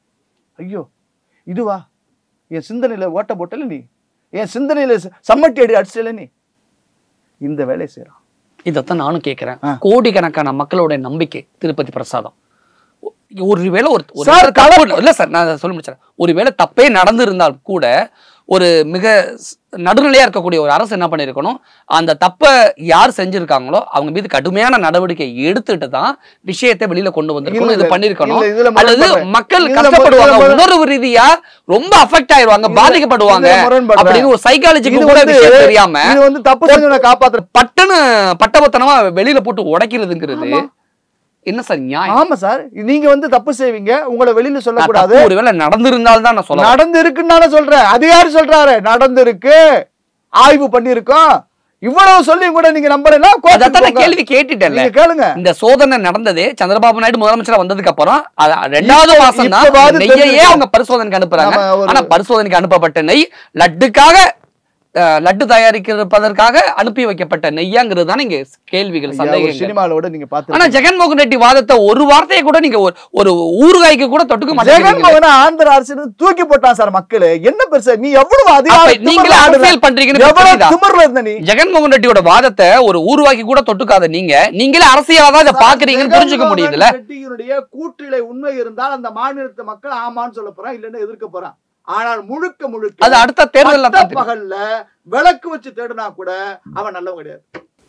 ஐயோ இதுவா என் சிந்தனையில ஓட்ட போட்டல, நீ என் சிந்தனையில சம்மட்டி அடி அடிச்சல, நீ இந்த வேலையை செய்யறான். இதைத்தான் நானும் கேட்கிறேன். கோடிக்கணக்கான மக்களோட நம்பிக்கை திருப்பதி பிரசாதம். ஒருவேளை ஒரு இல்ல சார், நான் சொல்ல முடிச்சேன். ஒருவேளை தப்பே நடந்திருந்தால் கூட ஒரு மிக நடுநிலையா இருக்கக்கூடிய ஒரு அரசு என்ன பண்ணிருக்கணும், அந்த தப்ப யார் செஞ்சிருக்காங்களோ அவங்க மீது கடுமையான நடவடிக்கை எடுத்துட்டு தான் விஷயத்தை வெளியில கொண்டு வந்திருக்கணும். இது பண்ணிருக்கணும். அல்லது மக்கள் கஷ்டப்படுவாங்க, உணர்வு ரீதியா ரொம்ப அஃபெக்ட் ஆயிடுவாங்க, பாதிக்கப்படுவாங்க அப்படின்னு ஒரு சைக்காலஜிக்கு கூட விஷயம் தெரியாம காப்பாற்ற பட்டுன்னு பட்டபத்தனமா வெளியில போட்டு உடைக்கிறதுங்கிறது என்ன சார் நியாயம்? ஆமா சார், நீங்க வந்து தப்பு செய்வீங்க, உங்களை வெளியில சொல்லக்கூடாது. ஒருவேளை நடந்திருந்தால் தான் நான் சொல்றேன். நடந்திருக்குன்னு சொல்றேன். அதிகாரி சொல்றாரு நடந்திருக்கு, ஆய்வு பண்ணிருக்கோம், இவ்வளவு சொல்லி கூட நீங்க நம்பலாம். கேள்வி கேட்டுட்டேன் கேளுங்க. இந்த சோதனை நடந்ததே சந்திரபாபு நாயுடு முதலமைச்சரா வந்ததுக்கு அப்புறம் ரெண்டாவது மாசம் தான் நெய்யையே அவங்க பரிசோதனைக்கு அனுப்புறாங்க. ஆனா பரிசோதனைக்கு அனுப்பப்பட்ட நெய் லட்டுக்காக, லட்டு தயாரிப்பதற்காக அனுப்பி வைக்கப்பட்ட நெய்யாங்கிறது தானே இங்க கேள்விகள், சந்தேகங்கள். சினிமாவோட நீங்க பாத்து. ஆனா ஜெகன்மோகன் ரெட்டி வாதத்தை ஒரு வார்த்தையை கூட நீங்க ஒரு ஊறுகாய்க்கு கூட தொட்டுக்க மாட்டீங்க. ஜெகன்மோகன் ஆந்திர அரசு தூக்கி போட்டான் சார். மக்களே என்ன பெருசா நீ எவ்வளவு அதிகாரம் நீங்களே அரசியல் பண்றீங்கன்னு நீ ஜெகன்மோகன் ரெட்டியோட வாதத்தை ஒரு ஊறுகாய்க்கு கூட தொட்டுக்காத நீங்க, நீங்களே அரசியலா தான் இதை பாக்குறீங்கன்னு புரிஞ்சுக்க முடியுதுல. ரெட்டியினுடைய கூற்றிலே உண்மை இருந்தால் அந்த மாநிலத்து மக்கள் ஆமான்னு சொல்ல போறான், இல்லன்னு எதிர்க்க போறான். ஆனால் முழுக்க முழுக்க அது அடுத்த தேர்தல்ல பகல்ல விளக்கு வச்சு தேடினா கூட அவன் நல்லவன் கிடையாது.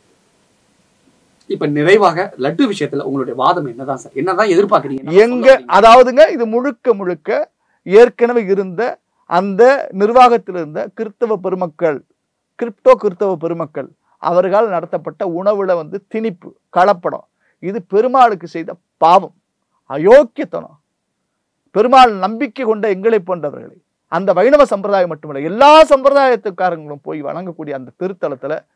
இப்ப நிறைவாக லட்டு விஷயத்துல உங்களுடைய வாதம் என்னதான் சார், என்னதான் எதிர்பார்க்கறீங்க? எங்க அதாவதுங்க இது முழுக்க முழுக்க ஏற்கனவே இருந்த அந்த நிர்வாகத்தில் இருந்த கிறிஸ்தவ பெருமக்கள், கிரிப்டோ கிறிஸ்தவ பெருமக்கள் அவர்களால் நடத்தப்பட்ட உணவுல வந்து திணிப்பு, கலப்படம், இது பெருமாளுக்கு செய்த பாவம், அயோக்கியத்தனம். பெருமாள் நம்பிக்கை கொண்ட எங்களை போன்றவர்களை, அந்த வைணவ சம்பிரதாயம் மட்டுமல்ல எல்லா சம்பிரதாயத்துக்காரங்களும் போய் வணங்கக்கூடிய அந்த திருத்தலத்துல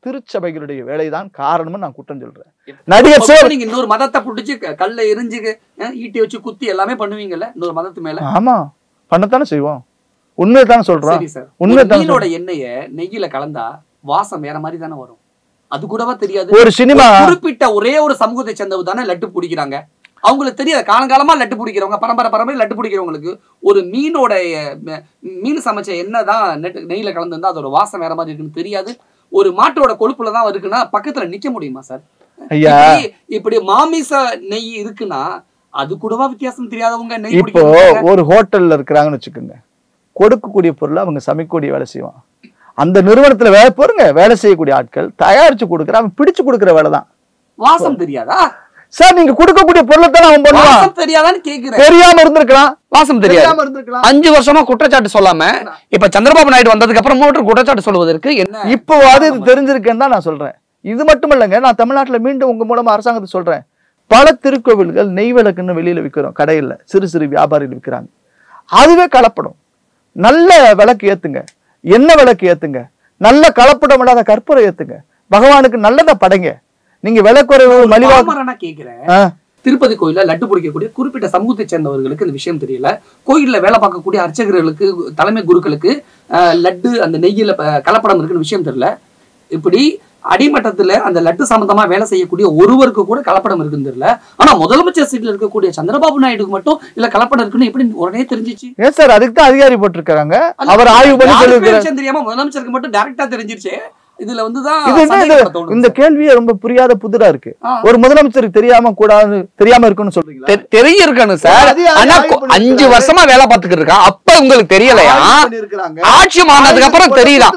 திருச்சபைகளுடைய வேலைதான் காரணம்னு நான் குற்றம் சொல்றேன். நடிகர் சிவா நீங்க இன்னொரு மதத்தை புடிச்சு கல்ல எரிஞ்சு ஈட்டி வச்சு குத்தி எல்லாமே பண்ணுவீங்கல்ல இன்னொரு மதத்து மேல? ஆமா, பண்ணத்தானே செய்வோம். உண்மையை தானே சொல்றோம். உண்மையோட எண்ணெய நெய்யில கலந்தா வாசம் வேற மாதிரி தானே வரும். அது கூடவா தெரியாது? ஒரு சினிமா குறிப்பிட்ட ஒரே ஒரு சமூகத்தை சேர்ந்தவங்க தானே லட்டு பிடிக்கிறாங்க. அவங்களுக்கு தெரியாது. காலங்காலமா லட்டு பிடிக்கிறவங்க, பரம்பரை பரம்பரை லட்டு பிடிக்கிறவங்களுக்கு ஒரு மீனோட மீன் சமைச்ச என்னதான் நெய்யில கலந்துருந்தா அதோட வாசம் வேற மாதிரி இருக்குன்னு தெரியாது. ஒரு மாட்டோட கொழுப்புலதான் இருக்குன்னா பக்கத்துல நிக்க முடியுமா சார்? ஐயா, இப்படி மாமிச நெய் இருக்குன்னா அது கூடவா வித்தியாசம் தெரியாதவங்க நெய்? இப்போ ஒரு ஹோட்டல்ல இருக்கிறாங்கன்னு வச்சுக்கோங்க, கொடுக்கக்கூடிய பொருளை அவங்க சமைக்கக்கூடிய வேலை செய்வான். அந்த நிறுவனத்துல வேலை போருங்க வேலை செய்யக்கூடிய ஆட்கள் தயாரிச்சு கொடுக்குற அவன் பிடிச்சு கொடுக்குற வேலை தான். வாசம் தெரியாதா சார்? நீங்க கொடுக்கக்கூடிய பொருளை தான் அவன் பண்ணுவான். தெரியாதான்னு கேக்குறேன். தெரியாம இருந்திருக்கலாம், வாசம் தெரியாம இருந்திருக்கலாம். அஞ்சு வருஷமா குற்றச்சாட்டு சொல்லாம இப்ப சந்திரபாபு நாயுடு வந்ததுக்கு அப்புறம் மூன்று குற்றச்சாட்டு சொல்வதற்கு என்ன இப்போ அது தெரிஞ்சிருக்கேன்னு தான் நான் சொல்றேன். இது மட்டும் இல்லைங்க, நான் தமிழ்நாட்டுல மீண்டும் உங்க மூலமா அரசாங்கத்தை சொல்றேன். பல திருக்கோவில்கள் நெய் விளக்குன்னு வெளியில விற்கிறோம், கடையில் சிறு சிறு வியாபாரிகள் விற்கிறாங்க. அதுவே கலப்படம். நல்ல விளக்கு ஏத்துங்க, எண்ணெய் விளக்கு ஏத்துங்க, நல்ல கலப்படம் இல்லாத கற்பூரம் ஏத்துங்க, பகவானுக்கு நல்லதை படைங்க. நீங்க விலைக்குறைவு மலிவாக கேக்குறேன். திருப்பதி கோயில லட்டு பிடிக்கக்கூடிய குறிப்பிட்ட சமூகத்தை சேர்ந்தவர்களுக்கு இந்த விஷயம் தெரியல. கோயில்ல வேலை பார்க்கக்கூடிய அர்ச்சகர்களுக்கு, தலைமை குருக்களுக்கு லட்டு அந்த நெய்யில கலப்படம் இருக்குன்னு விஷயம் தெரியல. இப்படி அடிமட்டத்துல அந்த லட்டு சம்பந்தமா வேலை செய்யக்கூடிய ஒருவருக்கு கூட கலப்படம் இருக்குன்னு தெரியல. ஆனா முதலமைச்சர் சீட்ல இருக்கக்கூடிய சந்திரபாபு நாயுடுக்கு மட்டும் இல்ல கலப்படம் இருக்குன்னு எப்படி உடனே தெரிஞ்சிச்சு? ஏன் சார் அதுக்கு தான் அதிகாரி போட்டிருக்காங்க. அவர் ஆய்வு பண்ணி சொல்லிருக்காரு. தெரியாம முதலமைச்சருக்கு மட்டும் டைரக்டா தெரிஞ்சிருச்சு. இதுல வந்துதான் இந்த கேள்வியே ரொம்ப புரியாத புதிரா இருக்கு. ஒரு முதலமைச்சருக்கு தெரியாம கூடாது, தெரியாம இருக்குன்னு சொல்றீங்களா? தெரிய இருக்கணும் சார். ஆனா அஞ்சு வருஷமா வேலை பார்த்துக்கிட்டு இருக்கான், அப்ப உங்களுக்கு தெரியலையா? ஆட்சி மாறினதுக்கு அப்புறம் தெரியலாம்.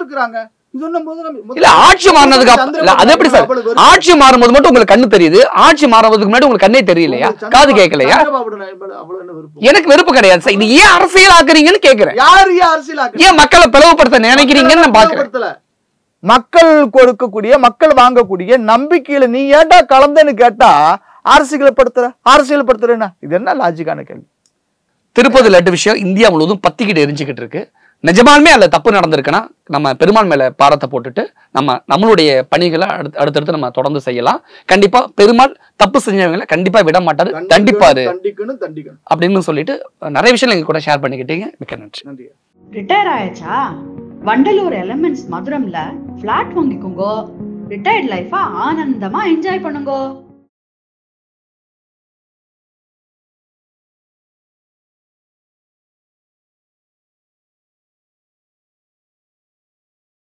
இல்ல ஆட்சி மாறினதுக்கு அப்புறம் அது எப்படி சார்? ஆட்சி மாறும்போது மட்டும் உங்களுக்கு கண்ணு தெரியுது, ஆட்சி மாறுவதுக்கு முன்னாடி உங்களுக்கு கண்ணே தெரியலையா, காது கேட்கலையா? எனக்கு வெறுப்பு கிடையாது சார். இது ஏன் அரசியல் ஆக்குறீங்கன்னு கேக்குறேன். ஏன் மக்களை பிளவுபடுத்த நினைக்கிறீங்கன்னு நான் பாக்குறேன். மக்கள் கொடுக்கக்கூடிய, மக்கள் வாங்கக்கூடிய நம்பிக்கையில நீ ஏன்டா கலந்தன்னு கேட்டா அரசியல் படுத்துற அரசியல் படுத்துறேன்னா இது என்ன லாஜிக்கான கேள்வி? திருப்பதி லட்டு விஷயம் இந்தியா முழுவதும் பத்திக்கிட்டு எரிஞ்சுக்கிட்டு இருக்கு. நிஜமாலுமே அதுல தப்பு நடந்திருக்குன்னா நம்ம பெருமாள் மேல பாரத்தை போட்டுட்டு நம்ம நம்மளுடைய பணிகளை அடுத்து அடுத்தடுத்து நம்ம தொடர்ந்து செய்யலாம். கண்டிப்பா பெருமாள் தப்பு செஞ்சவங்களை கண்டிப்பா விட மாட்டாரு, தண்டிப்பாரு அப்படின்னு சொல்லிட்டு நிறைய விஷயம் எங்க கூட ஷேர் பண்ணிக்கிட்டீங்க. மிக்க நன்றி. ரிட்டையர் ஆயாச்சா? வண்டலூர் எலமெண்ட்ஸ் மதுரம்ல பிளாட் வாங்கிக்கோங்க. ரிட்டையர்ட் லைஃபா ஆனந்தமா என்ஜாய் பண்ணுங்க.